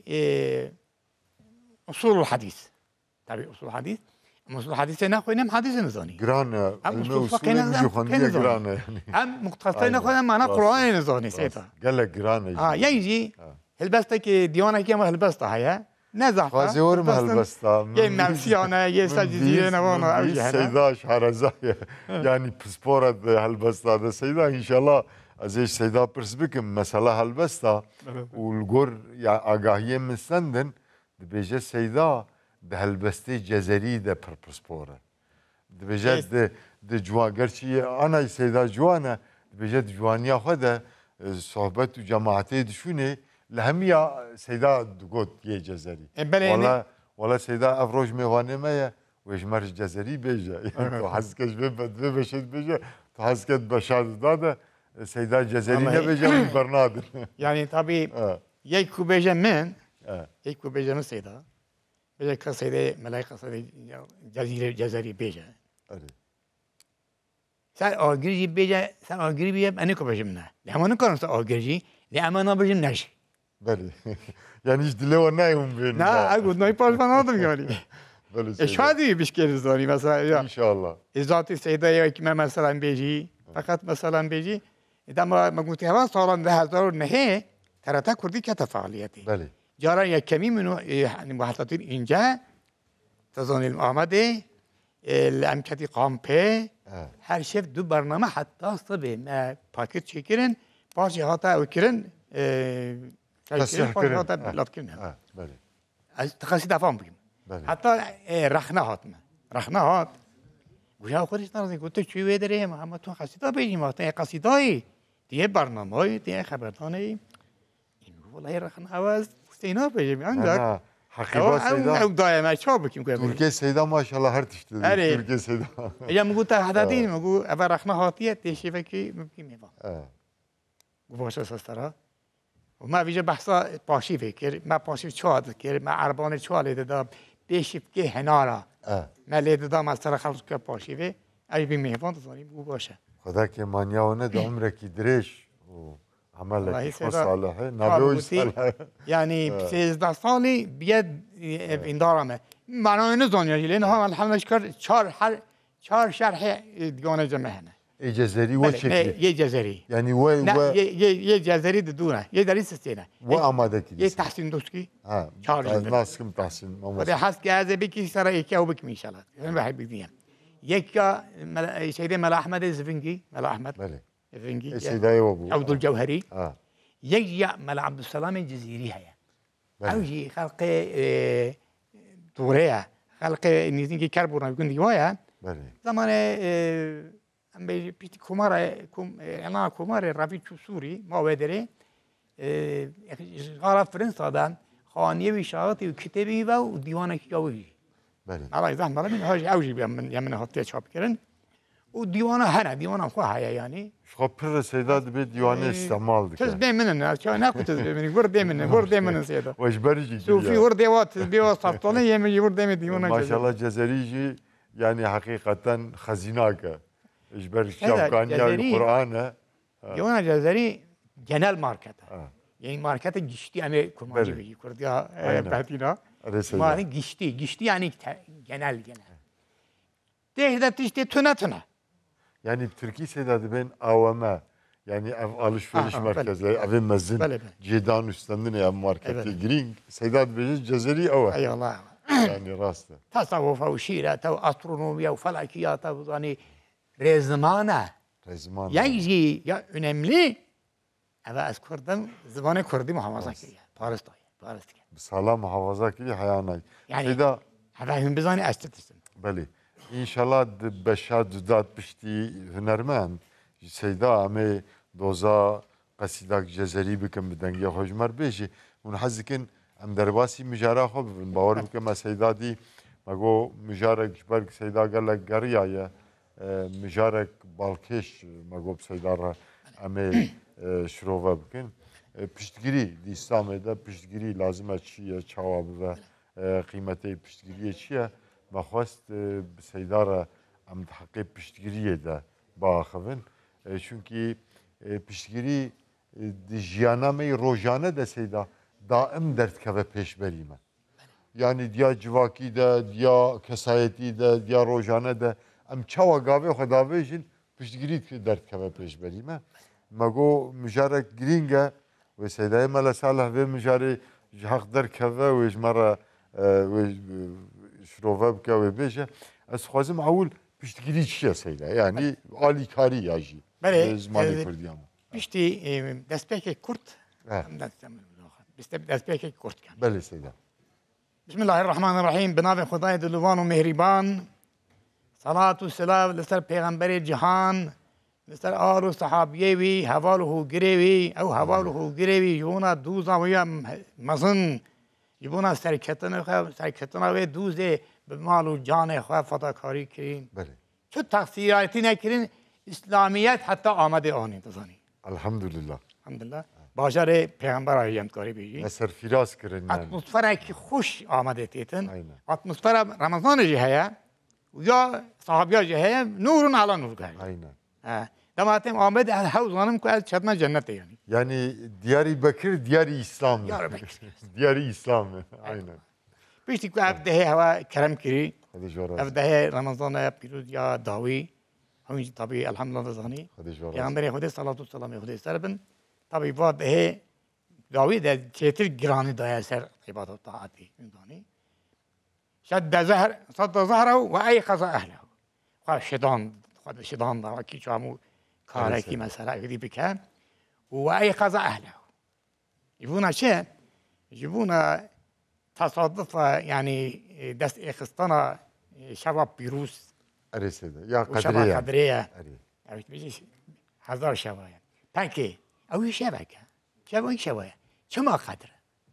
اصول الحديث تابع اصول الحديث اصول الحديث ناخذ نم حديث نزوني جران أصول فقه الموصول نظام، مش فقه خنديه نظام. جران يعني هم مختصين أيوة. ناخذ معنا راس. قران نزوني سيتا قال لك جران يجي هلبستك ديوانه كما هلبستا هي نزح غازي ورم هالبستا يا نفسيانا يا سجزينا وانا اوجه هنا سيدا شهرزايا يعني بسبورة هالبستا ده سيدا ان شاء الله ازيش سيدا برس بكم مسألة هالبستا والجور يعني آگاهية من سندن دبيجة سيدا ده هالبستي جزري ده بسبورة دبيجة ده جوان قرشي انا سيدا جوانا دبيجة جوانيا خدا صحبت وجماعتي دشونه لهمية سيدا دقوت يه جزري بله والله سيدا افروج ميوانه ما ويش مرج جزري بيجا تو حسكش بشد بيجا تو حسكت بشاد داده سيدا جزري والله. نبيجا من برنادر يعني طبي يكو بيجا من اه يكو بيجا من سيدا بيجا كسيدا ملاك سيدا جزيرة جزري بيجا اري سر آگری بيجا سر آگری بيجا أنا كو بيجا منه لما نكرم سر آگری لما أنا بيجا نشي بله يعني ايش دلوا نايم بين نه اگه نای پاش من آدم یاری بله سيدا شادی بیشتر زانی مثلا یا ان شاء الله ذاتی سیدا یا که من مثلا بیجی فقط مثلا بیجی اذا ما قلت هوا صار ده هزار نه ترى كردي كتفعاليتي بله جارا يا كمي منو يعني محطتين اینجا تزون الآمده الامكتي قامبه اه هر شف دو برنامه حتی صبح ما پاکت چکرن باش هاتا او کرن تصحيح باش كرن. هاتا آه. بلاد کرن اه بله از تخصص دفعم بگیم بله حتی رخنه هات من رخنه هات گویا خودش نرازی گفت چی ویدره محمد تو قصیده بگیم وقتی قصیده‌ای دیگه برنامه‌ای دیگه خبرتانه این والله رخنه هواز سینا بگیم عندك انا حقيقة او سيدا دائما شو بكم كده تركيا سيدا ما شاء الله هرتشت أري. تركيا سيدا يا مقول تحداتين مقول أبا رخنه هاتية تشوفه كي ممكن ميفا اه وباش أساسا وما بيجي بحثا باشي فكر ما باشي شو ذكر ما عربان شو اللي ده بيشوف كي هنارا اه ما اللي ده ما صار خلص كباشي في أي بميفان تصاني بوباشة خداك مانيا وند عمرك يدريش والله وعملك سيدا. صالحة نبي صالحة يعني 13 سالي بيد إندارمه معناه نزون يعني لأنه هم الحمد لله چهار شرح ديوانه جمعنا إجازري وشكل یه جزری يعني و نه یه جزری دونه یه دری سستینه وأمادك یه تحسین دوستی ها چهار جزري. ناس كم تحسين و ده هست که از بکی سر یکی او بکی میشالات من بحب بگیم یک سيدي ملا احمد الزفنجي ملا احمد بله الزفنجي سيداي وابو عبد الجوهري اه يجي ملا عبد السلام الجزيري هيا بله. او جي خلق دوريا خلق نيزنجي كربونا بيكون ديوايا بله زمان ام بيتي انا كومار رافي سوري ما ودري غرف فرنسا دان خانیه وشاعتی و کتابی و دیوانه کیاوی بله الله يزحم مرة من هاج أوجي من يمن هاتي شاب كرن وديوانه هنا ديوانه خواه يعني خبر سيدات بيت ديوان استعمال تز دك بين مننا شو ناكل تز بين مني ورد من سيدا واش برجي شو في ورد وات بيوت صفطوني يمي ورد من ديوانه ما شاء الله جزريجي يعني حقيقة خزيناك اجبر الشافكانية جزري. القرآن ديوانه جزري جنال ماركت آه. يعني ماركت جشتي أنا كرمانجي بله. بيجي كرديا أينه. بعدينا رسالة. ما جشتي يعني جنال تهدا تشتي تنا يعني بتركي سيدات بين أوما يعني alışveriş بله. merkezleri evin mezin بله، بله. cidan üstünden ya marketi Evet. girin Sedat Bey'in cezeri ava أي والله yani rastı. تصوف وشيرة وأسترونوميا وفلكيات يعني رزمانة Rezman. يجي يا önemli ama az Kürt'ün zamanı Kürt'ü muhafaza kiriyor. Paris'te. Sağlam muhafaza ki hayana. Yani- Seyda Hava hüm bizani estetsin. beli. İnşallah beşa dudat pişti hünermend. Seyda ame doza qasidak cezeri bikim bidengi hojmar beji. Un hazikin em derbasi müjara xo bibin. Bawer bikim seyda di mago müjarek berk seyda gelek geriya ya. Müjarek balkeş mago seyda ra ame şrova bikin. Piştgiri di İslam'da piştgiri lazım çiye çava ve kıymeti piştgiriye çiye بخواست سیداره ام تحقیق پشتگیریه ده با خوین چونکی پشتگیری دیجیانا می روزانه ده سیدا دائم درد که پیش بریمه یعنی دیا جواکی ده دیا کسایتی ده دیا روزانه ده ام چوا گاوه خداویشین پشتگیری درد که پیش بریمه مگو مجارک گرینگه و سیدای ملا صالح و مجاری حق در که و مره شروفه بکه و بیشه از خوازم اول پشتگیری چیه سیده یعنی عالی کاری یاجی بله. زمانی کردیم Pişti despeke Kürt. Evet. Despeke Kürt kan. بله سیده Bismillahirrahmanirrahim. Binavi Khudai Diluvan ve Mehriban. Salatu selam leser Peygamber cihan. مثل آل صحابیه وی حواله گریوی او حواله گریوی یونا دوزا ویا مزن یبونا سرکتنا و دوزه به مال و جان خواه فداکاری کرین بله چو تقصیراتی نکرین اسلامیت حتی آمده آنی دزانی الحمدلله الحمدلله باشر پیغمبر آییم کاری بیجی اثر فراز کردن yani. اتمسفره که خوش آمده تیتن Aynen. اتمسفره رمضان جهه و یا صحابیا جهه نورون علا نور کرد Aynen. دماتم آمد حوزانم که از çatma cennete yani. Yani Diyarbakır, Diyar İslam. Diyarbakır. Diyar İslam. Aynen. بیشتر که افده هوا کرم کری Hadi joraz. افده رمضان پیروز یا داوی همین طبیعی الحمدلله زانی Hadi joraz. پیامبر خدا صلوات و سلام خدا سر بن طبیعی واد ده داوی ده چهتر گرانی دایا سر عبادت طاعتی زانی شد زهر صد زهره و ای خزا اهله خواهد شدان دارا کی چامو کاره کی مثلا کدی بکن و ای خزا اهله يبونا شيء يجيبونا تصادف يعني دست اخستانا شباب بيروس Aresede. Ya وشباب Kadriye. قدرية Ari. عرفت بيجي 1000 شوايا بانكي او شبكة شبكة شوايا شما قدره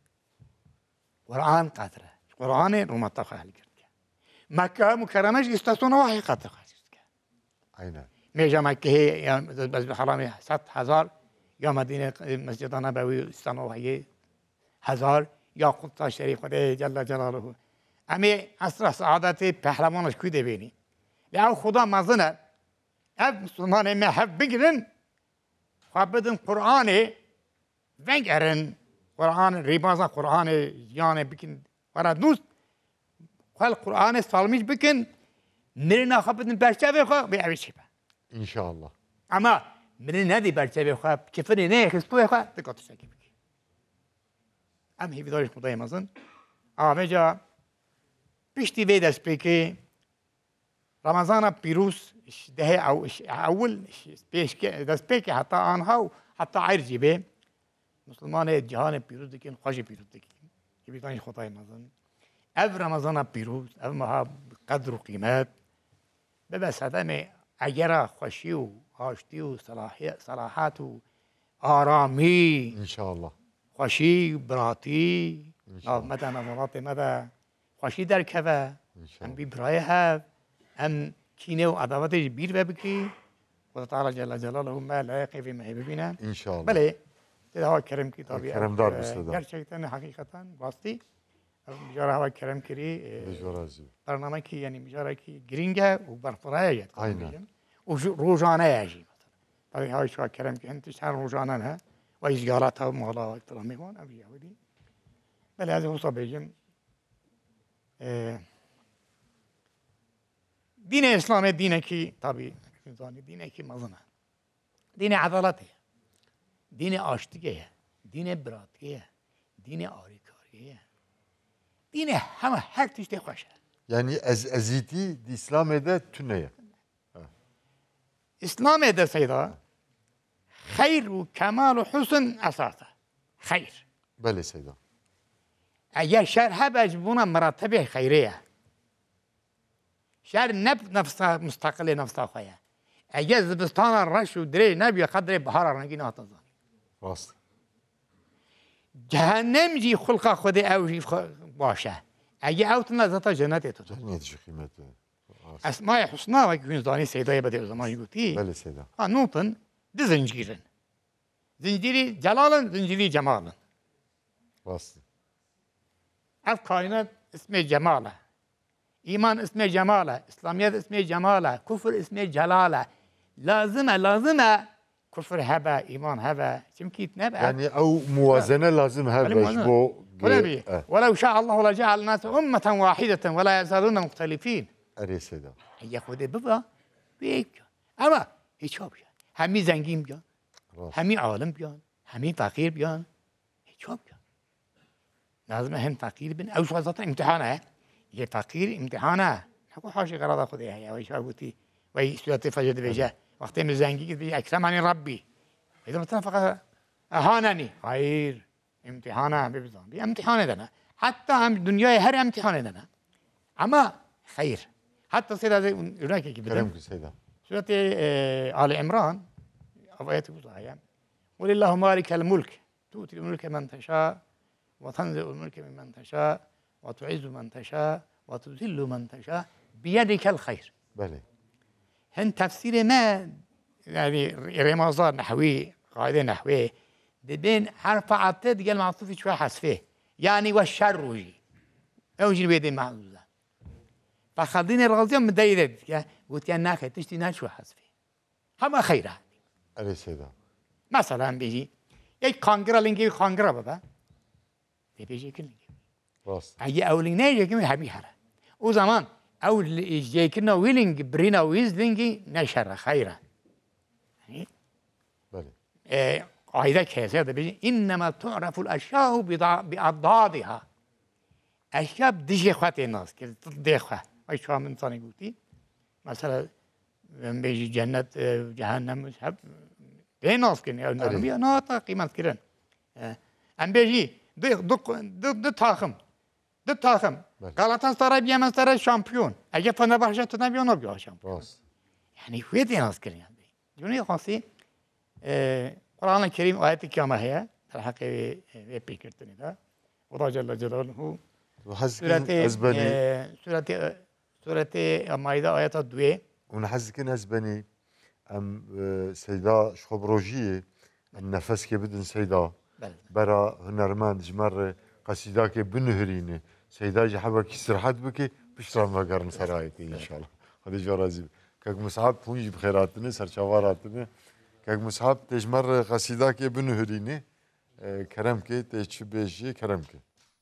قرآن قدره قرآن ومطاق اهل كركه مكة مكرمة استاسون واحد قدره Aynen. ميجا مكة هي يا بس بحرامي 100,000 يا مدينة مسجد النبوي استانو هي 1000 یا قدس شریف خدا جل جلاله امی عصر سعادت پهلوانش کوی بینی لذا خدا مزنه اف مسلمان ما هف بگیرن خواب بدن قرآن ونگ ارن قرآن ریبازا قرآن یانه بکن ورا دوست خال قرآن سالمیش بکن مرنا خواب بدن برچه بخواه بیعوی چیبه İnşallah. اما مرنا ندی برچه بخواه کفری نه خستوه خواه دکاتش اکی بکی ام هی بدارش خدای مزن آمجا پیشتی وی دست پیکی رمضان پیروز ده اول پیش دست پیکی حتی آنها و حتی عرجی به مسلمان جهان پیروز دکن خوش پیروز دکن که بیتانش خدای مزن اف رمضان پیروز اف مها قدر و قیمت ببس هدم اگر خوشی و آشتی و صلاحات و آرامی İnşallah. خوشی براتی انشاءالله. مدى نظرات مدى خوشی در کبه انشاءالله. هم بی برای هف هم کینه و عداوتش بیر ببکی خدا تعالی جل جلاله ما لایقی فی مهی ببینن İnşallah. بله دیده ها کرم کی طبیعت کرمدار بسته. گرچکتن حقیقتا راستی میجاره ها کرم کری Hadi jorazı. برنامه کی یعنی میجاره کی گرینگه و برفرایه ید Aynen. و روزانه یجی طبیعی های شما کرم کی انتش هر روزانه نه و ایزگارات ها مالا و اکترا میوان ابی یهودی بله از حسا بیجم دین اسلام دینه کی طبیعی دینه کی مزنه دین عدالته دین آشتیه دین براتیه دین آریکاریه دین همه هر تیشته خوشه Yani eziti İslam'da tüneye. اسلام ده سيدا خير وكمال وحسن اساسه خير Böyle Seyda. ايا شر هبج بونا مراتب خيريه شر نفسها مستقل نفسها خويا ايا زبستان الرش ودري نبي قدر بهار رنگين اتزان Rast. جهنم جي خلق خود او جي باشه ايا اوتنا ذات جنات تو Cennet şu kıymeti. اسماء حسنى ويكون زاني سيدا بدي زمان يقولي Böyle Seyda. نوطن دي زنجيرن زنجيري جلالا زنجيري جمالا Rast. الكائنات اسمه جماله ايمان اسمه جماله اسلاميات اسمه جماله كفر اسمه جلاله لازمه كفر هبه ايمان هبه چمكيت نبه Yani o muvazene lazım her موازنة. bu. ولا بي ولو شاء الله لجعل الناس أمة واحدة ولا يزالون مختلفين Araya Seyda. هي خود بابا بيك اما هيك هو بيان همي زنگين بيان Rast. همي عالم بيان همي فقير بيان هيك هو بيان لازم هم فقير بن او شو ذات امتحانه هي فقير امتحانه نقول حاشي غرض خذها يا ويش ابوتي وي سوره فجد بيجا وقت من زنگي بي اكرمني ربي اذا مثلا فقط اهانني خير امتحانه ببزان بي امتحانه دنا حتى هم دنيا هر امتحانه دنا اما خير حتى سيدا هناك كده Kerem ki Seyda. سورة آل عمران آيات وصايا ولله مالك الملك تؤتي الملك من تشاء وتنزع الملك ممن تشاء وتعز من تشاء وتذل من تشاء بيدك الخير. بله هن تفسير ما يعني رمزات نحوية قاعدة نحوية بين حرف عطيت قال معطوف شوية حذفه يعني والشر وجي اوجي بيد معذوذة فخليني الغزية مدايدة قلت يا ناخي تشتي ناشو حذفه هم خيرها عليه سيدا مثلا بيجي یک کانگرا لنگی کانگرا بابا ده بيجي كل راست اگه اولین نه که همی هره او زمان اول یکنا ویلینگ برینا ویز لنگی نشره خیره بله قاعده كذا بيجي انما تعرف الاشياء باضدادها اشياء بديش اخوات الناس كده تضيخها اي شو من ثاني قلتي مثلا بيجي جنة جهنم مذهب ده ناس كده نرمي انا قيمة كده ام بيجي دو تاخم galatasaray بیامستره شامپیون اگه فنربخچه تو نبیاد نبیاد شامپیون يعني في ناس كده يعني جوني خاصي قرآن الكريم آيات كما هي الحقيقة بيكرتني ده الله جل جلاله سورة المائدة آيات 2 ونحزكن هزبني ام سيدا شخبروجية النفس كي بدن سيدا برا هنرمند جمر قصيدة كي بنهرينه سيدا جحبا كي استراحت بكي بشرا ما قرن سرايتي ان شاء الله هذا جرازي كاك مصعب بونج بخيراتنا سرچاواراتنا كاك مصعب تجمر قصيدة كي بنهرينه كرم كي تشبيجي كرم كي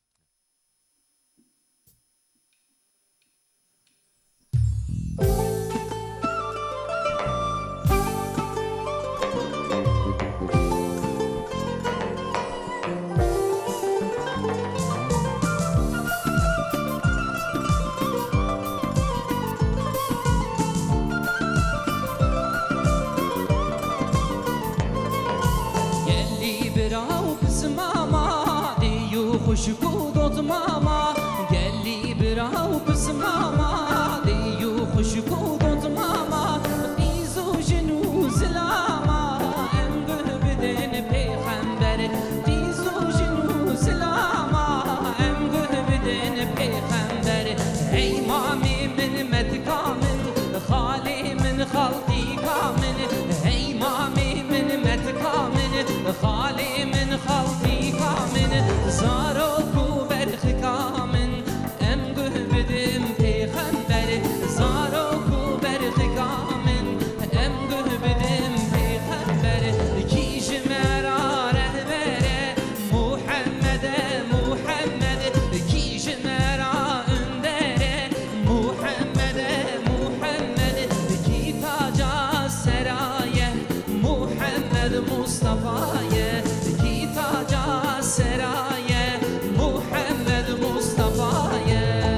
خوشگو دوت ماما گلی براو بس ماما دیو خوشگو دوت ماما ایزو جنو سلاما امگه بدن پیغمبر ایزو جنو سلاما امگه بدن پیغمبر ای مامی من متکامن خالی من خالقی کامن ای مامی من متکامن خالی من خالقی کامن زارو کو برخ کامن امگه بدم پیغمبر زارو کو برخ کامن امگه بدم پیغمبر کیش مرا رهبره محمد محمد کیش مرا اندره محمد محمد کی تاج سرایه محمد مصطفی کی تاج سرایه محمد مصطفی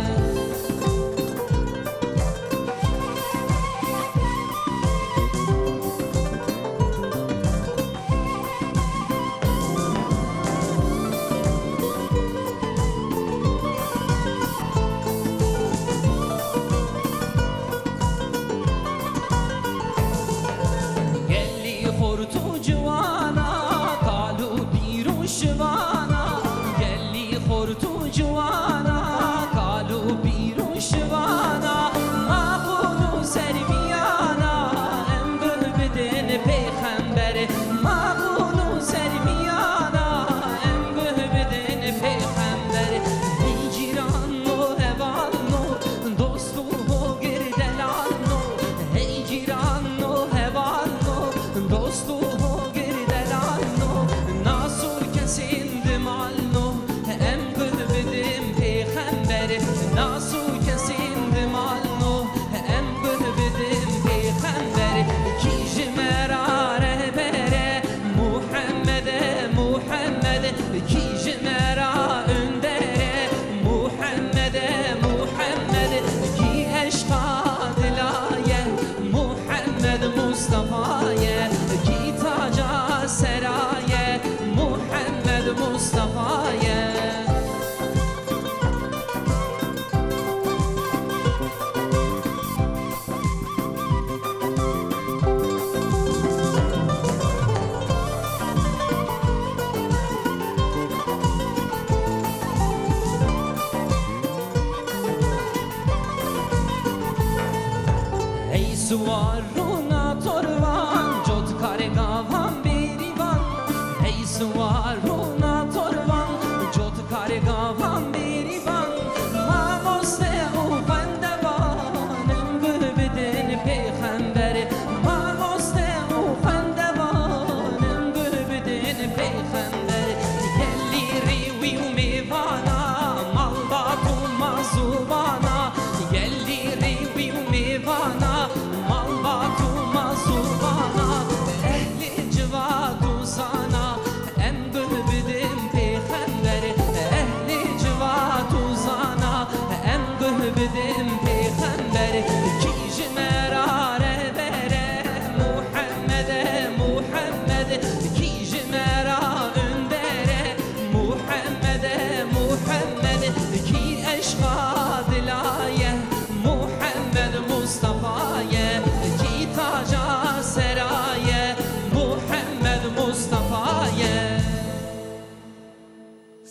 گلی خورتو جوانا قالو بیرون شوانا گلی خورتو جوانا قالو بیرون شوانا ما خونو سربیانا امگه بدن پیغمبر ما خونو سربیانا امگه بدن پیغمبر ای جیرانو هوانو دوستو گردلانو ای جیرانو هوانو دوستو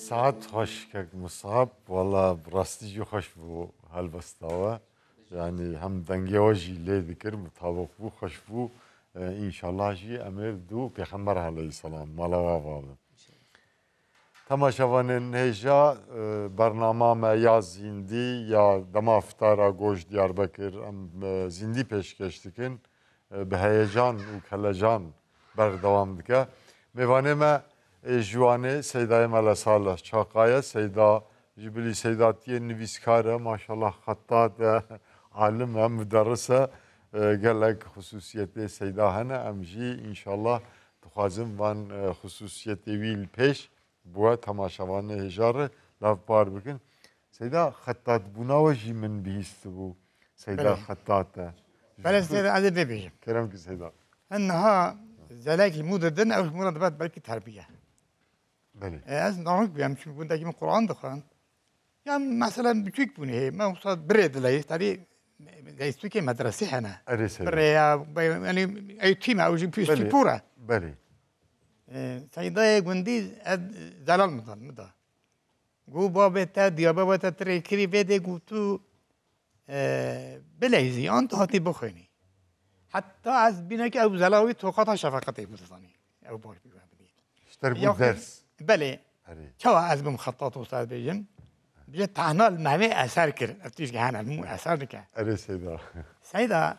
ساعت خوش که مصاب والله براستی جو خوش بو هالبستاوه يعني هم دنگه واجی لید کر مطابق بو خوش بو انشالله جی امیر دو پیغمبر علیه السلام مالا وابا تماشاوان هجا برنامه ما یا زندی یا دما افطارا گوش دیاربکر ام زندی پیشکش دکن به هیجان و کلجان بردوام دکه میوانه ما جوانه سیدای مالا ساله چاقایه سیدا جبلی سیداتی نویسکاره ماشاءالله خطات عالم هم مدرسه گلک خصوصیت سیدا هنه امجی انشالله تخوازم وان خصوصیت ویل پیش بوا تماشاوان هجاره لاف بار بکن سیدا خطات بونا و جی من بیست بو سیدا خطات بله سيدة عادي بيجي کرم که سیدا انها زلاك المودة دن او مراد بعد بركي تربية بله از نارك بيام شو بقول داكي من القرآن دخان يعني مثلا بتشيك بني هي ما وصل بريد لي تاري دايستوكي مدرسة هنا اری سیدا بريا يعني اي تيم او جي بي بله بورا بله سيدا گوندی زلال مدا گو بابا تا دیا بابا تا ترکری بده گو تو بلیزی آن هاتی بخونی حتی از بینه که او زلاوی توقات شفقتی بودستانی او باش بیگوه بدی اشتر بود درس بله اری چوا از بم خطات استاد بیجن بیجه تحنا المهمه اثر کرد افتیش که هنه مو اثر نکه اری سیدا سیدا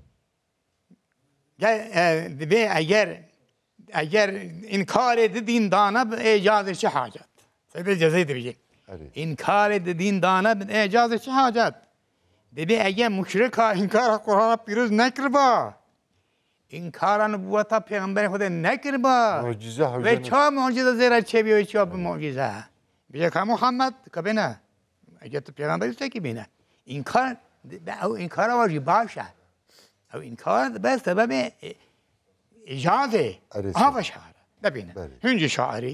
دبی اگر انکار دین دانه به اجاز چه حاجت سیدا جزایی بیجه اری انکار دین دانه به اجاز چه حاجت دبی اگر مشرک ها انکار قرآن پیروز نکر با انکار نبوت پیغمبر خود نکر با معجزه و حوزه چه معجزه زیر چه بیوی چه معجزه بیجه که محمد که بینه اگر تو پیغمبر است که بینه انکار او انکار واجی باشه او انکار به سبب اجازه اری آب شعر نبینه بله. هنج شاعری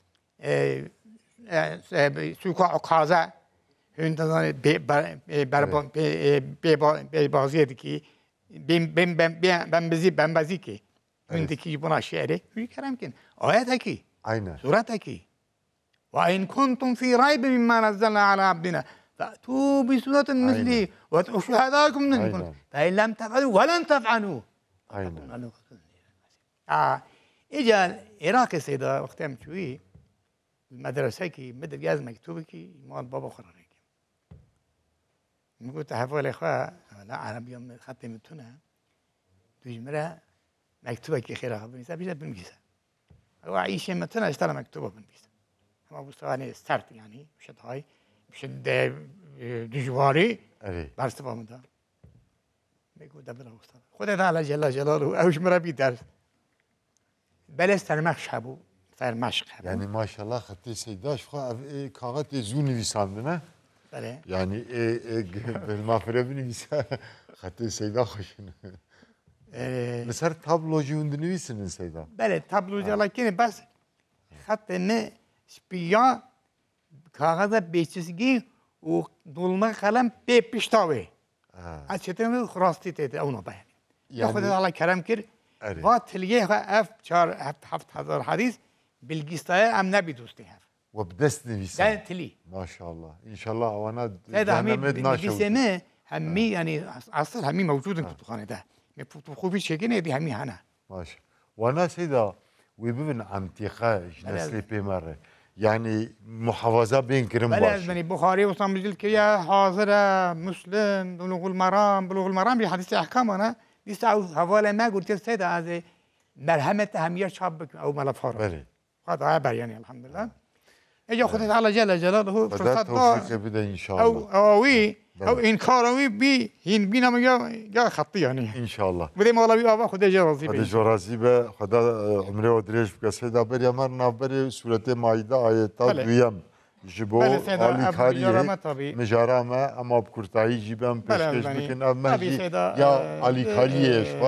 سوکا عکازه هند دانه به بازی دیکی بمبزی که هند کی بنا شعره می کرم کن آیت کی aynen سورت کی وإن كنتم في ريب مما نزلنا على عبدنا فأتوا بسورة مثله وادعوا شهداءكم من دونكم أيوة. فإن لم تفعلوا ولن تفعلوا aynen اجا عراق سيدا وقت هم شوي المدرسة كي مدى جاز مكتوبة كي مال بابا خراري نقول تحفوا الإخوة لا أنا بيوم ختم التونة تجمرة مكتوبة كي خيرها بنيسا بيجا بنيسا هو عيش متنا اشترى مكتوبة بنيسا هم بستواني ستارت يعني بشد هاي بشد دجواري اری برستفا مدا بيقول دبل أستاذ خد تعالى جل جلاله أوش مرة بيدرس بلس ترمخش هبو فرمشق هبو yani maşallah hatta seydaş kağıt zun nivisandı ne بله yani بالمافره بنویسه hatta seyda خوشن مثلا tablocu undunuysunuz seyda بله تابلو جلا كني بس خط نه شبيا كاغذ بيچسگي و دولما قلم بيشتاوي اچتن خراستي تيت اونو بيان يعني- ياخذ الله كرم كر أري. واتليه اف 4000 حديث بالقسطاء ام نبي دوستي هف وبدست نویسه ده تلي maşallah inşallah avana هذا همي cehennemet naşa بسمه همي يعني اصل همي موجود في الخانه ده خوفي شيكين دي همي هنا maşallah وانا سيدا ويبن عمتيقه نسلي بمره يعني محافظه بين كرم بله باش از منی بخاری و سامجل که حاضر مسلم بلوغ المرام به حدیث احکام انا دیست او حواله ما قلت سيد از مرحمت همیه شاب بکن او ملفاره بله هذا عبر يعني الحمد لله اجا خدت على جل جلاله فدا فرصت توفيق دار بده ان شاء او الله اوي او بله. انكاروي بي هين بينا يا خطي يعني ان شاء الله بدي مولوي ابا خد جرازي خدا بي جرازی به خدا عمره و دریش بکسه دا بری امر نابری صورت مایده آیتا بله. دویم جبو بله سيدا آلی ابو کاریه جرامه طبي مجارمه اما بکرتایی جیبم بله پیشکش بله. بکن اما طبي جی سيدا یا آلی کاریهش و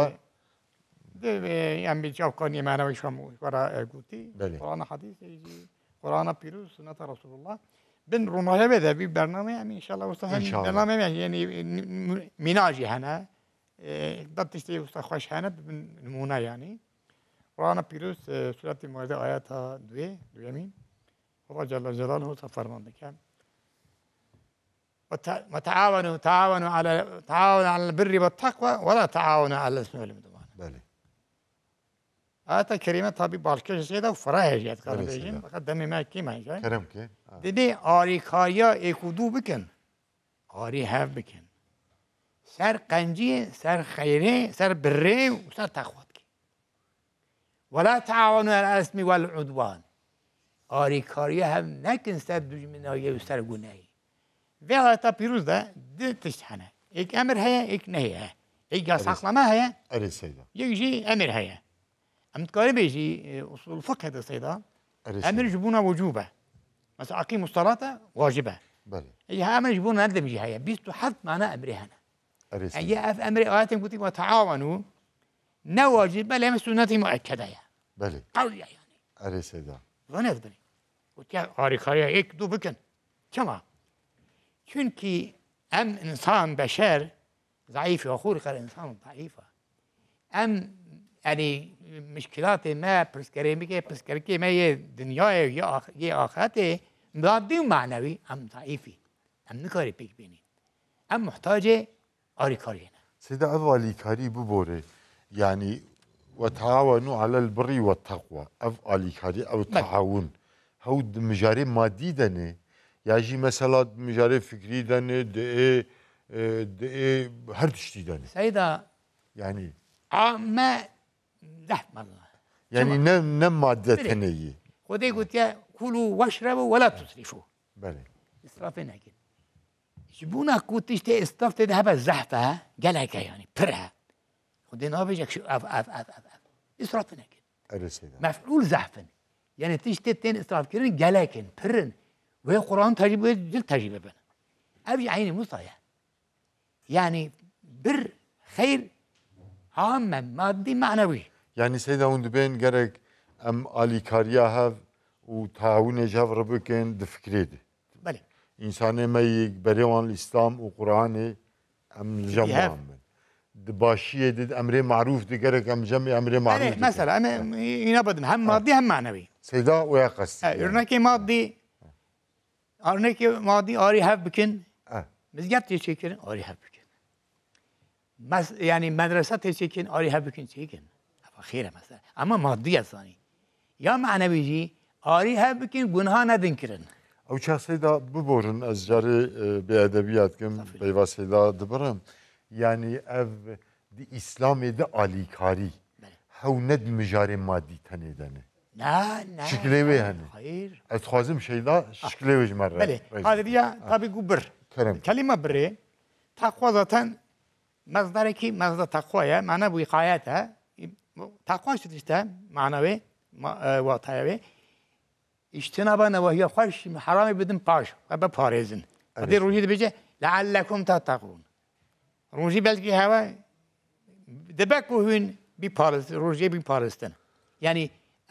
يعني بيجاو كوني معنا ويشوم ورا قوتي بله. قرآن حديث يجي قرآن بيروز سنة رسول الله بن رونايا بده بي برنامج يعني إن شاء الله وصل إن شاء الله. برنامج يعني مناجي هنا ضد تشتي وصل خوش هنا نمونا يعني قرآن بيروز سورة المائدة آياتها دويمين خدا جل جلاله فرمانده کرد تعاونوا على البر والتقوى ولا تعاونوا على الإثم والعدوان. بله آيات كريمة طبي بالكش سيدا وفراه جات بله قال بيجين سيدا. فقط دمي ما كيما جاي کرم که دیدی آری کاریا اکودو بکن آری هف بکن سر قنجی سر خیره سر بره و سر تقوات کی ولا تعاونوا على الإثم والعدوان آری کاریا هم نکن سر دشمنایی و سر گناهی و آیتا پیروز ده تشتحنه ایک امر هیا ایک نهی هیا ایک یاساقلمه هیا اره سیدا یک جی امر هیا ام تقاري بيجي اصول الفقه هذا سيدا اره امر سیدا يجبونا وجوبه مثلا اقيموا الصلاه واجبه بله هي امر يجبونا ندم جي هي بيستو حد معنا امر هنا اره سیدا هي اف امر ايات قلت وتعاونوا نواجب بل هم سنه مؤكده يعني بله قويه يعني اره سیدا ظنيت بني قلت يا قاري خاري هيك دو بكن كما çünkü ام انسان بشر ضعيف وخلق الانسان ضعيفه ام يعني مشكلات ما بسكري ما هي دنيا يا آخرته مادي ومعنوي ام ضعيفي ام نكاري بيك بيني ام محتاجه آري كارينا سيدا اف آلیکاری ببوره يعني وتعاونوا على البر والتقوى اف آلیکاری او تعاون هو مجاري مادي دنه يجي مثلا مجاري فكري دنه ده هر تشتي دنه سيدا يعني ما رحم الله يعني نم مادة تنية خدي قلت يا كلوا واشربوا ولا تسرفوا بله اسراف نكن جبونا كنتش اسراف تذهب الزحفه قالك يعني برها خدي نابجك شو اف اسراف نكن اره سيدا مفعول زحفا يعني تشتتين اسراف كرن قالكن برن وهي قرآن تجيب جل تجيب بنا ابي عيني مصايا يعني بر خير عامة مادي معنوي يعني سيدا هون دبين قرق ام آلیکاریا هف و تعاون جاف ربكن دفكريده بله انسان ما يقبلون الاسلام وقرآن ام الجمع من دباشيه دد امر معروف دي قرق ام جمع امر معروف يعني مثلا انا ينبض هم مادي هم معنوي سيدا ويا قصدي ارنكي مادي آري هف بكن مزجات تشكين آري هف بكن يعني مدرسة تشكين آري هف بكن تشكين خيره مثلا اما مادي ثاني يا معنوي جي آري هف بكن گناه ندنكرن او چه سيدا ببورن از جاري بأدبيات كم بيوا سيدا دبرم يعني اف دي اسلام ده آلیکاری هو ند مجاري مادي تنيدنه لا شكلي ويهني خير اتخازم شيدا شكلي ويج مرة بله هذا ديا طبي بر كرم كلمة بر تقوى ذاتا مصدر كي مصدر تقوى معنى وقايتها تقوى شو تشتا معنوي واقعي اجتنابا نواهي خوش حرام بدن باش وبا باريزن هذه روجي بيجي لعلكم تتقون روجي بلكي هوا دبكو هون ببارز روجي ببارزتن يعني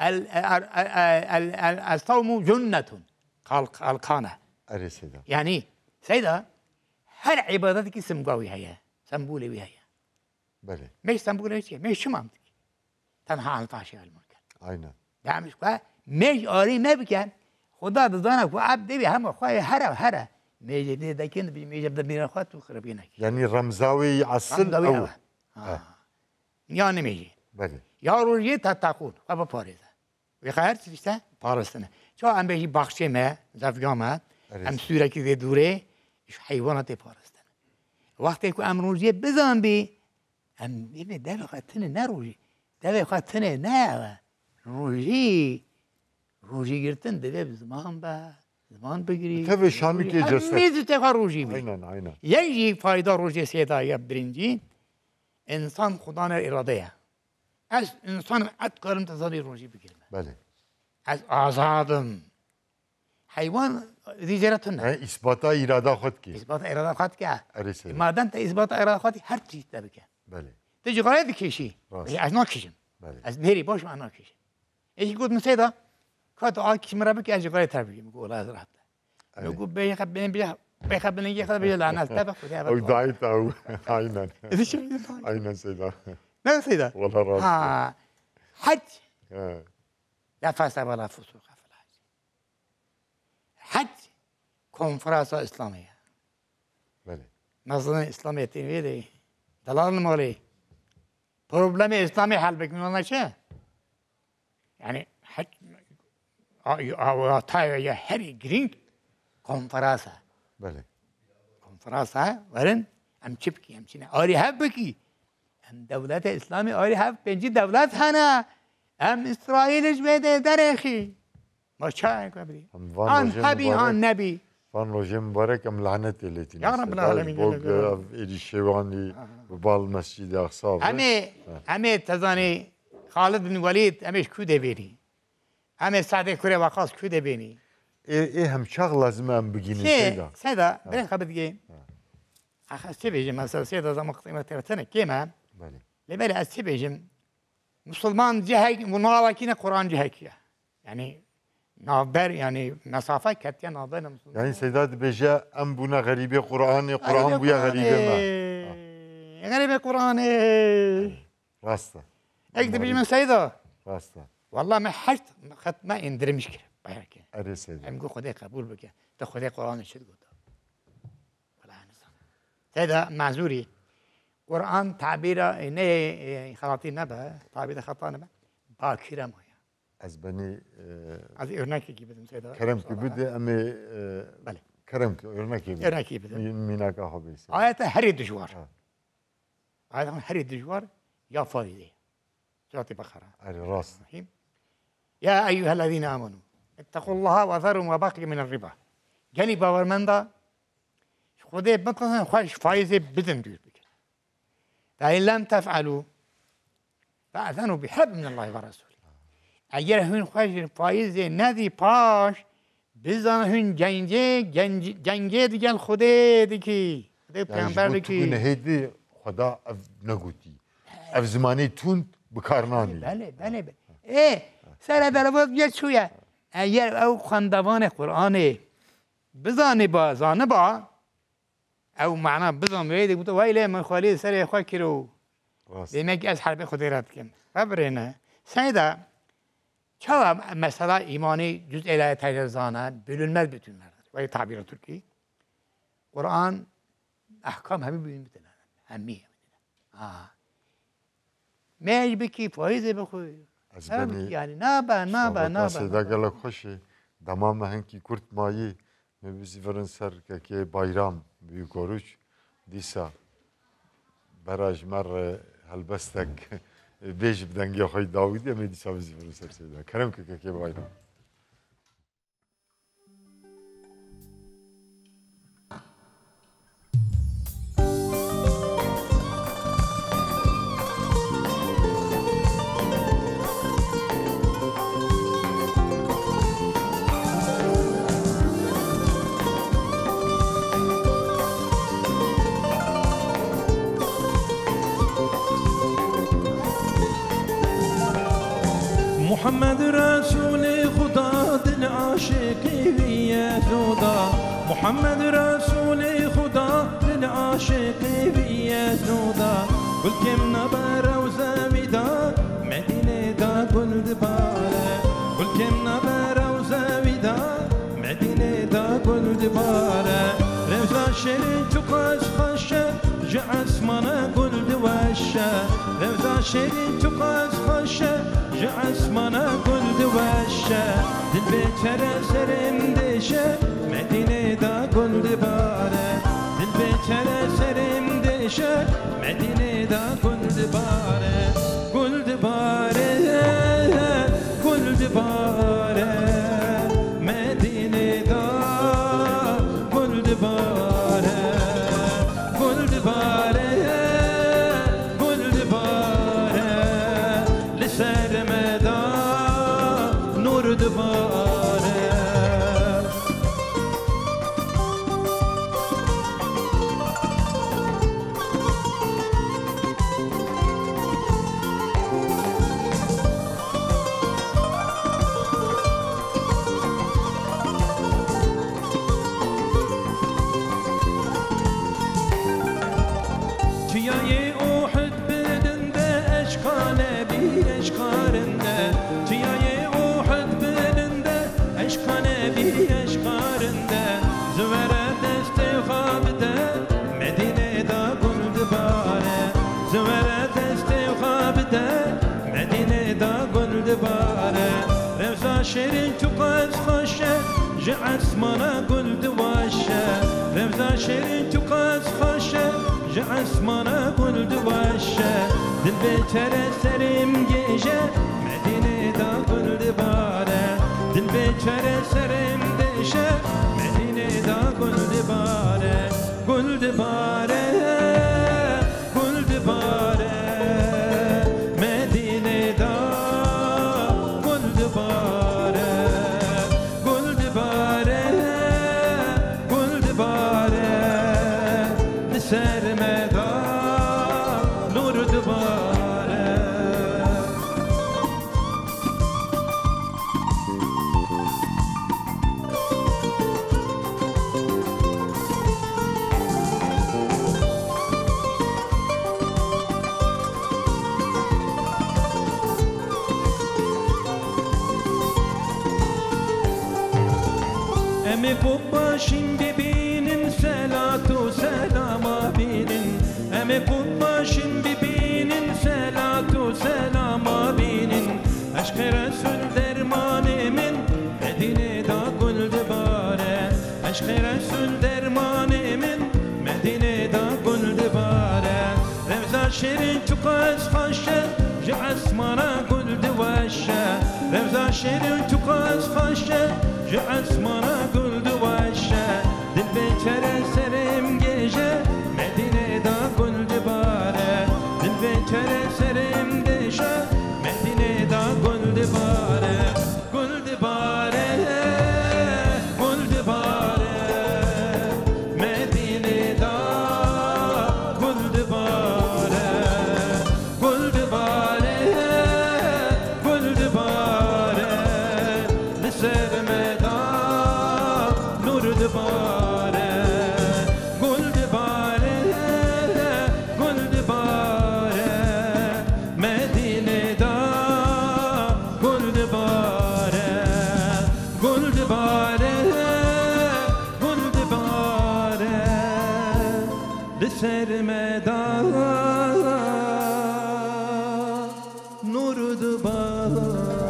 الصوم جنة قال كان اره سيدا يعني سيدا هر عبادتك سمقاوي هيا سمبولي وهي بله مش سمبولي شيء مش شو مامتك تنها عن فاشي المنكر عينا دعمش كوا مش آري ما بكن خدا دزانك وعبد بي هم خواي هرا ميجي دي دكين ميجي بده بين اخوات وخربينك يعني رمزاوي عسل او يعني ميجي بله يا روجي تتقون وبا باريزه وخير تشتا بارستنه شو ام بيجي باخشي ما زفياما ام سوركي دي دوره حيوانات بارستنه وقتی که ام روجی بزن بی ام ببین دو خاطنه نه روجی دو خاطنه نه روجی گرتن دو زمان بگیری تبي شامي كي جسد میز تفا روجی بی عينا یکی فایده روجی سیدایی برینجی انسان خدا نه اراده از انسان اتکارم تزادی روجی بگیرم بله از آزادم حیوان دیجرتون نه اثبات اراده خود کی اثبات اراده خود که اره سيدا مادام تا اثبات اراده خودی هر چیز تا بکن بله تجي قريت كيشي از ناكشم بله از بيري باش مع ناكشم ايش يقول مسيدا كات اكش مربك اجي قريت تربي يقول هذا رحت يقول بيخبني يجي خذ بيجي لعنات تبع او دعيت او عينا ايش شو عينا سيدا لا سيدا والله راس ها حج لا فاس ولا فسوق في الحج کنفرانس اسلامیه بله مثلا اسلامیتی ویدی دلال مالی پروبلم اسلامی حل بکنه چه یعنی تا یا هری گرینگ کنفرانس بله کنفرانس ورن ام چی بکی ام چینه آری هف بکی ام دولت اسلامی آری هف پنجی دولت هنه ام اسرائیلش بده درخی ما چه کنیم آن هبی آن نبی فان روژه مبارک ام لعنت لیتی یا رب العالمین. بوگ ایدی شیوانی بال مسجد اقصا همه تزانی خالد بن ولید همش کوده بینی همه سعد کوره وقاص کوده بینی ای هم شغل لازم ام بگینی سیدا برای خبر دیگه آخه چه بیجم مثلا سیدا زمان قیمت ترتنه کیما بله لبالي از چه بیجم مسلمان جهك ونواكينا قرآن جهكيا يعني نافبر يعني مسافة كتيا نافبر مسلمان يعني سيدات بيجا ام بونا غريبه قرآن بويا غريبه ما غريبه قرآن راسته اكتب بيجم سيدا راسته والله ما حشت خط ما اندرمش كده بايك اري سيدا ام خدي قبول بك تا خدي قرآن شد قد ولا نظام سيدا معذوري قرآن تعبيره نه خلاطي نبه تعبيره خطا نبه باكره ما از بني از örnek gibi dedim Seyda. كرم ki بده ام بله كرم ki örnek gibi örnek gibi dedim. ميناك حبيس آيات هري دجوار آيات هري دجوار يا فايدة سورة بقرة اري راس رحيم يا أيها الذين آمنوا اتقوا الله وذروا ما بقي من الربا جاني باورمندا خده مثلا خوش فايزة بدن دير بك فإن لم تفعلوا فأذنوا بحرب من الله ورسوله اگر هون خوش فایز ندی پاش بزن هون جنگه دیگه خوده دیکی خدا پیامبر دیکی تكون هيدي خدا نگوتی اف زمانی تون بکارنانی بله بله بله ای سر درواز بیاد چویه اگر او خواندوان قرآن بزنی با زانه با او معنا بزن ویدی بودو ویله من خالی سر خواه کرو دیمه از حرب خودی رد کن خبرینه سیده چرا مثلا ایمانی جزء الهی تجزانه بلونمez bütünlerdir. Ve tabiri Türkiye. Kur'an ahkam hemi büyün bütünler. Hemi. Mecbur ki faize bخوی. Yani ne سیدا گله خوشی دمام هنکی کرد مایی میبیزی ورن سر که بایرام بیوکوروچ دیسا براج مر هلبستک بیش بدنگی خواهی داویدی امی دیسا بیزی ورن سر سیدا کرم که بایرام محمد رسول خدا دل عاشقی وی زودا محمد رسول خدا دل عاشقی وی زودا گل کم نبر و زمیدا مدینه دا گل دباره گل کم نبر و زمیدا مدینه دا گل دباره روزا شری تو قاش خاشه جا اسمانه گل دوشه روزا شری تو قاش خاشه جا اسمانه گل دوشه دل بیچاره سرم دشه مدینه دا گل دباره دل بیچاره سرم دشه مدینه دا گل دباره گل دباره گل دباره مدینه دا گل دباره گل دباره گل دباره لسر مدا نور دباره شيرين تقاس خشه جعس مانا قل دواشة رمزا شيرين تقاس خشه جعس مانا قل دواشة دل بيتر سرم جيجة مدينة دا قل دبارة دل بيتر سرم ديشة مدينة دا قل دبارة قل دبارة قل دبارة مدينة دا قل دبارة قل دبارة قل دبارة لسر مدا نور دبارة Emi kubbaşın bibinin selatu selama binin Emi kubbaşın bibinin selatu selama binin Aşk-ı Resul dermanimin Medine'da gül dibare Aşk-ı Resul dermanimin Medine'da gül dibare Revza şirin tukas haşe Ja'as mana gül divaşe Revza şirin tukas haşe جعس مانا قل دواشة دل بيتر سرم جيجة مدينة دا قل دبارة دل بيتر سرم ديشة مدينة دا قل دبارة قل دبارة قل دبارة مدينة دا قل دبارة قل دبارة قل دبارة لسر دبارة قل دبارة قل دبارة مدينة دا قل دبارة قل دبارة قل دبارة لسر مدا نور دبارة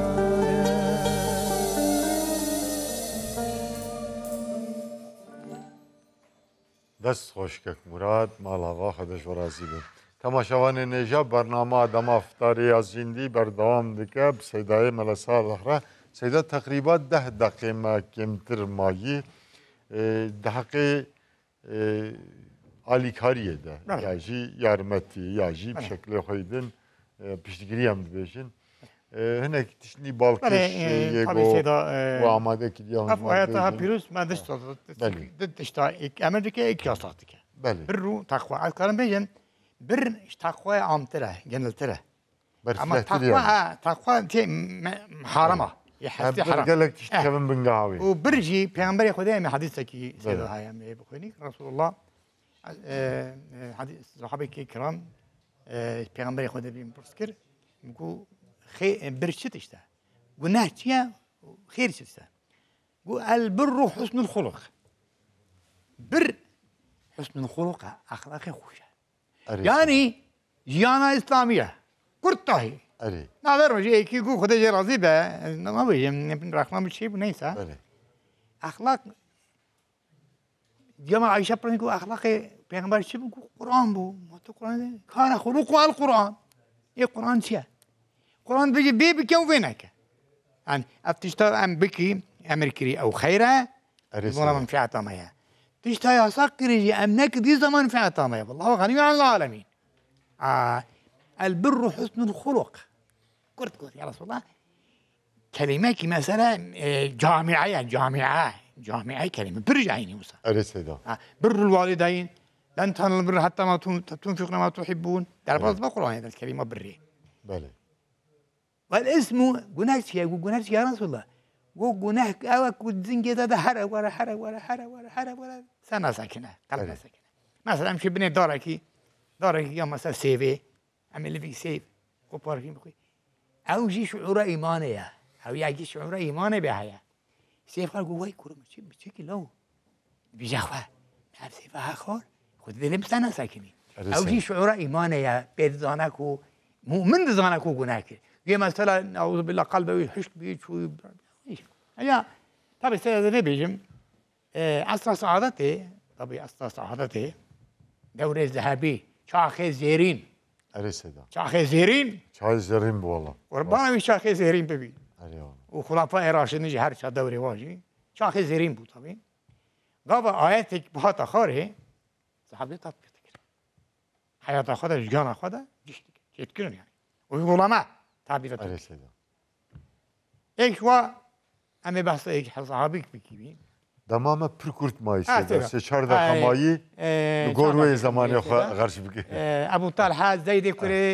دست خوشکک مراد مال آقا خودش و راضی بید تماشاوان نیجا برنامه آدم افطاری از جندی بردوام دیگه سیدای ملسا دخره سیدا تقریبا 10 دقیقه ما کمتر مایی دقیقه آلیکاریه ده یا جی یارمتی یا جی بشکل خویدن پشتگیری هم بیشین هنک تشنی بالکش یکو و آماده کردی هم افایتها پیروز من دشت دشتا امریکا یک یاساتی که بله بر رو تقوا از کارم بیشن بر تقوا عامتره جنلتره اما تقوا تی حرامه يحسي حرام قال لك تشتغل من بنقاوي وبرجي بيغمبري خدي من حديثك سيدة هاي بخوني رسول الله حديث صحابي كرام بيغمبري خدي بيمبرسكر بقول خير برشت اشتا قلنا تيا خير شتا قول البر حسن الخلق بر حسن الخلق اخلاق خوشه يعني جيانا اسلاميه قرطاهي أري نظر وجهي كي يقول خدي راضي به ما بيجي من رقم الشيء بنيسا أري اخلاق جماعة عائشة يقول اخلاق پیغمبر شي بقول قران بو ما تو قران كان خلق القران ايه قران شيء قران بيجي بكم وينك يعني افتشتا ام بكي امريكي او خيره ولا منفعه ما تشتا يا سكري امنك دي زمان منفعه ما والله غني عن العالمين البر حسن الخلق قلت يا رسول الله كلمة مثلا جامعة كلمة برجعيني موسى أرسل بر الوالدين لن تنالوا البر حتى ما تنفقون ما تحبون تعرف بالقرآن هذا الكلمة بري بلى والاسم جناش يا رسول الله وجناح أوك والزنجة ده حرق سنة ساكنة قلب ساكنة مثلا أمشي بني دارك يوم مثلا سيفي عمل في سيف وباركين بخوي أو جي شعور إيمانية أو يجي شعور إيمانية بهاي سيف قال قوي كورم بتشكي لو بيجاخوا نعرف سيف آخر خد ذي لمسنا ساكنين أو جي شعور إيمانية بيد زانكو مؤمن زانكو جناك جي مثلا أعوذ بالله قلبه يحش بيت شوي یا طبعا سيدنا بيجم اصل سعادته طبعا اصل سعادته دوره ذهبي شاخ زيرين اره سیدا شاخ زيرين چای زرین بو والله وربنا من شاخ زيرين ببي اره والله وخلفاء راشدين هر شا دوره واجي شاخ زيرين بود طبعا قابا آياتك بهات خاره صحابي تطبيق كده حياة خدا جان خدا جشت يتكلم يعني والعلماء تعبيرات اره سیدا ایک وا همه بحث ایک صحابی بگیم دمامه پر کورت مایی ها، سیدا سیدا. سه چهار دقیقه مایی گروه زمانی غرش بگه ابو طلحه زید کوره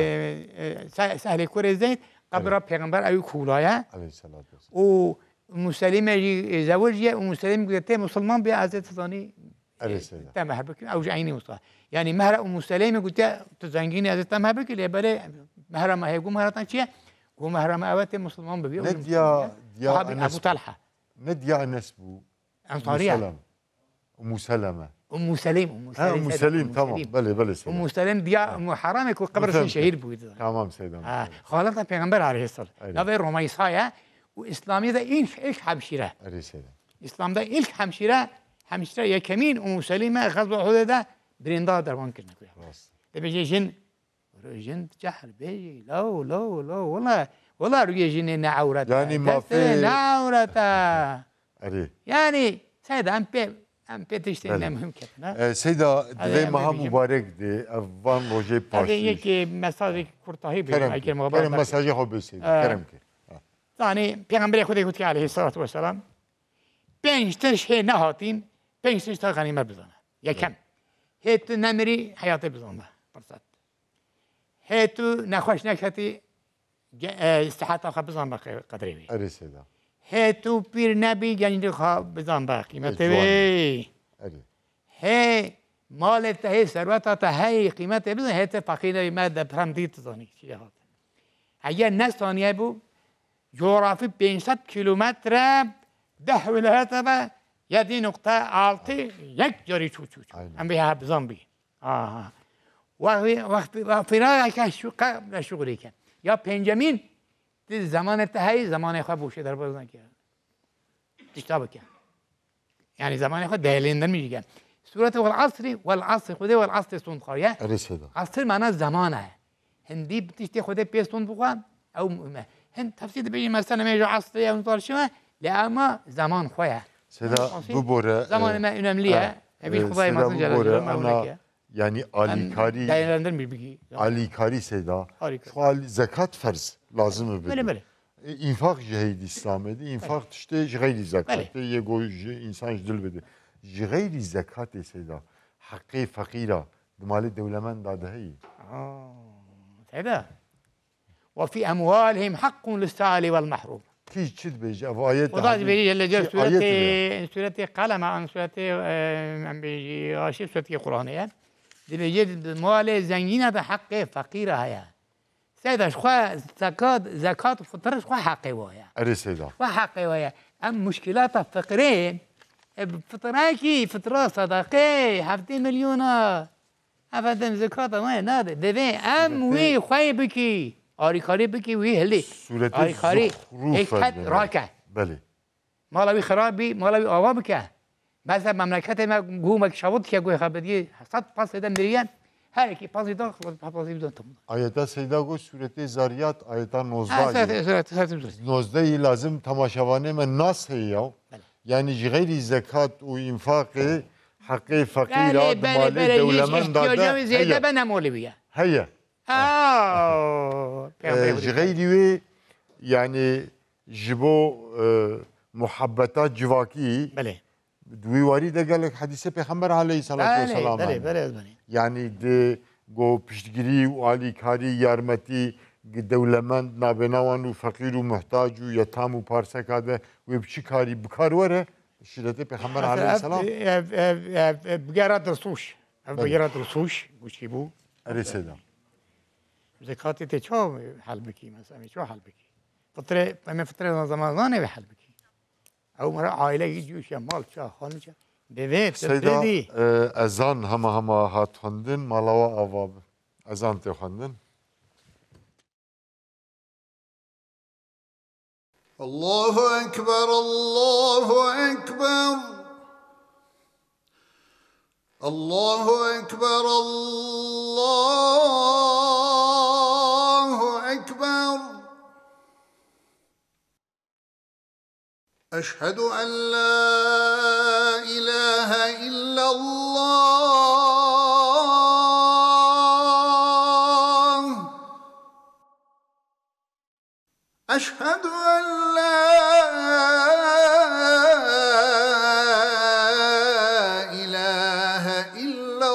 سهل کوره زید قبر پیغمبر ایو کولایه علیه السلام و مسلم زوجیه و مسلم گفته مسلمان به حضرت ثانی اره سیدا تمه بکن او جعینی مصطفى یعنی مهر ام مسلم گفته تو زنگینی حضرت تمه بکن لیبره مهر ما هیگو مهرتان چیه گو مهر ما اوت مسلمان ببی ندیا صحابي انس ابو طلحه ندیا انس بو انصاريه ام سلمه ام سليم ام سلیم تمام بله بله سیدا ام سليم دیا حرامه کو قبر فهمت. شهید بود تمام سیدا خالد پیغمبر علیه السلام أيوة. نوی رومیسایه و اسلامی ده ilk همشیره اره سیدا اسلام ده ilk همشیره یکمین ام سليمه غزو احد ده بریندا درمان کرد راست ده بيجي جن جن جحر بيجي لا والله روی جن نعورته يعني ما في- نعورته اره يعني سيد ام تشتري بله. مهم كده سیدا دوی هم مها بگیم. مبارک ده افوان روژه هذه پاشی يكي مساج كورتاهي کرم بيجي که کرم مساجی خوب بسیدا کرم که يعني پیغمبر خدا گفت که علیه الصلاه و السلام پنج تاش هی نهاتین پنج تاش تا غنیمت بزنه یکم هیت نمری حیات بزنه فرصت هیت نخوش نکتی استحاط خا بزنه قدری بی اره سیدا هیت پیر نبی گنج خا بزنه با قیمت جوانی. بی اره هی مال هی ثروت تا هی قیمت بزنه هیت فقیر ما دپرم دیت زنی چی هات اگر نه ثانیه بود جغرافی 500 کیلومتر 10 ولایت با یادی نقطه آلتی یک جاری چو aynen. هم به بزن بی و فراغ که قبل شغلی کن یا پنجمین دی زمان تهی زمان خواه بوشه در بازن که تشتا بکن یعنی زمان خواه دهلیندن میگن صورت والعصر خوده والعصر سون خواهیه اره سیدا عصر معنی زمانه هندی بتشتي خده بيستون بخوان او هند تفسير بيجي مثلا ما يجي عصر او نطال شو لاما زمان خويا سیدا ببوره زمان ما ينمليها ابي خدای سیدا مثلا ببوره جل انا جلاله yani alikari دايلاندن بيجي alikari seyda Harika. sual zekat farz lazım بله mı بله infak jehid İslam'da infak işte gayri zekat Bale. ye go insan dil bedi gayri zekat seyda hakkı fakira mali devlemen da dahi هذا وفي اموالهم حق للسائل والمحروم ki çid beji ayet وضاج بيجي جل جل ayet سورة قلم عن سورة عم بيجي غاشي سورة قرآنية دي بيجي الموالي زنجينة حق فقيرة هيا سيدا شخوا زكاة فطر شخوا حقي ويا اره seyda شخوا حقي ويا أم مشكلات الفقرين فطراكي فطرة صدقي 50 مليون أفدم زكاة ما ناده دبي أم وي خواي بكي آريكاري بكي وي هلي sureti آريكاري zuhruf إيك حد راكع bale مالوي خرابي مالوي آوابك مثلا مملكت ما قومك شوط كي قوي خبدي صد باس ده مريان هاي كي باس ده خلاص باس بدون تم ayeta seyda go sureti zariyat ayeta 19 19 lazım tamaşavane men nas ya yani gayri zekat u infakı hakkı fakira بله بله mali بله هيك devlemen da احتياجات زيادة da بنا مولوية heye gayri ve yani jibo muhabbeta civaki بله duvari de gelek hadise peygamber aleyhissalatu بله vesselam بله بله yani de go piştgiri u alikari yarmeti devlemend nabenawan u fakir u muhtaç u yatam u parsekade ve biçi kari bikar vere şirete peygamber aleyhisselam بقرا درسوش بقرا درسوش وشي بو ereseda زكاتي تشو حل بكي مثلا شو حل بكي فترة من فترة زمان حل بكي او مرة عائلة يجوا شيء مال شا خانه شا ببيت Seyda تبدي ezan hama hat xwendin malawa avab ezan te xwendin الله أكبر الله أكبر الله أكبر الله أكبر أشهد أن لا إله إلا الله أشهد أن لا إله إلا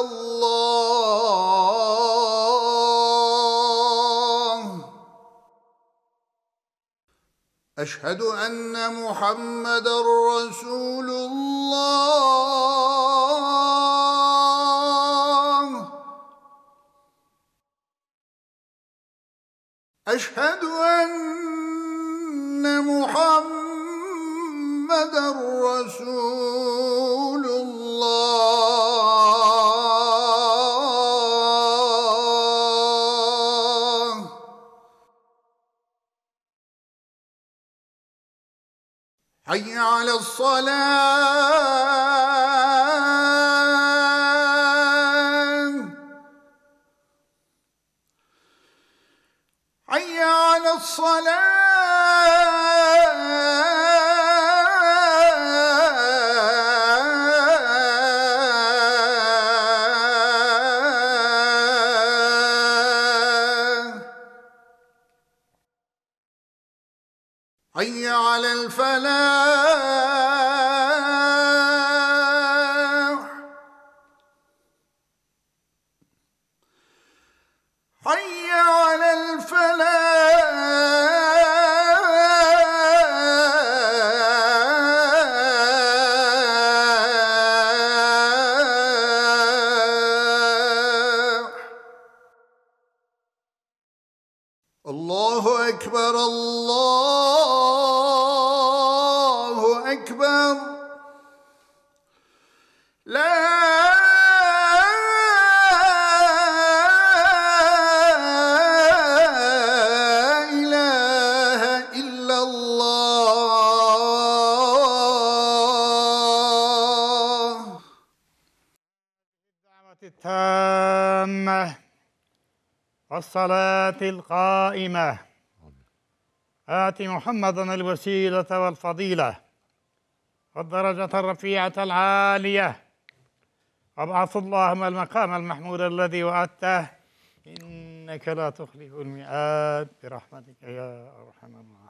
الله أشهد أن محمدًا رسول الله أشهد أن محمدًا رسول الله حي على الصلاة حي على الصلاة حي على الفلاح حي على الفلاح الله أكبر الله أكبر لا إله إلا الله الدعوة التامة والصلاة القائمة آت محمدا الوسيلة والفضيلة والدرجة الرفيعة العالية وابعث اللهم المقام المحمود الذي وعدته إنك لا تخلف الميعاد برحمتك يا أرحم الراحمين.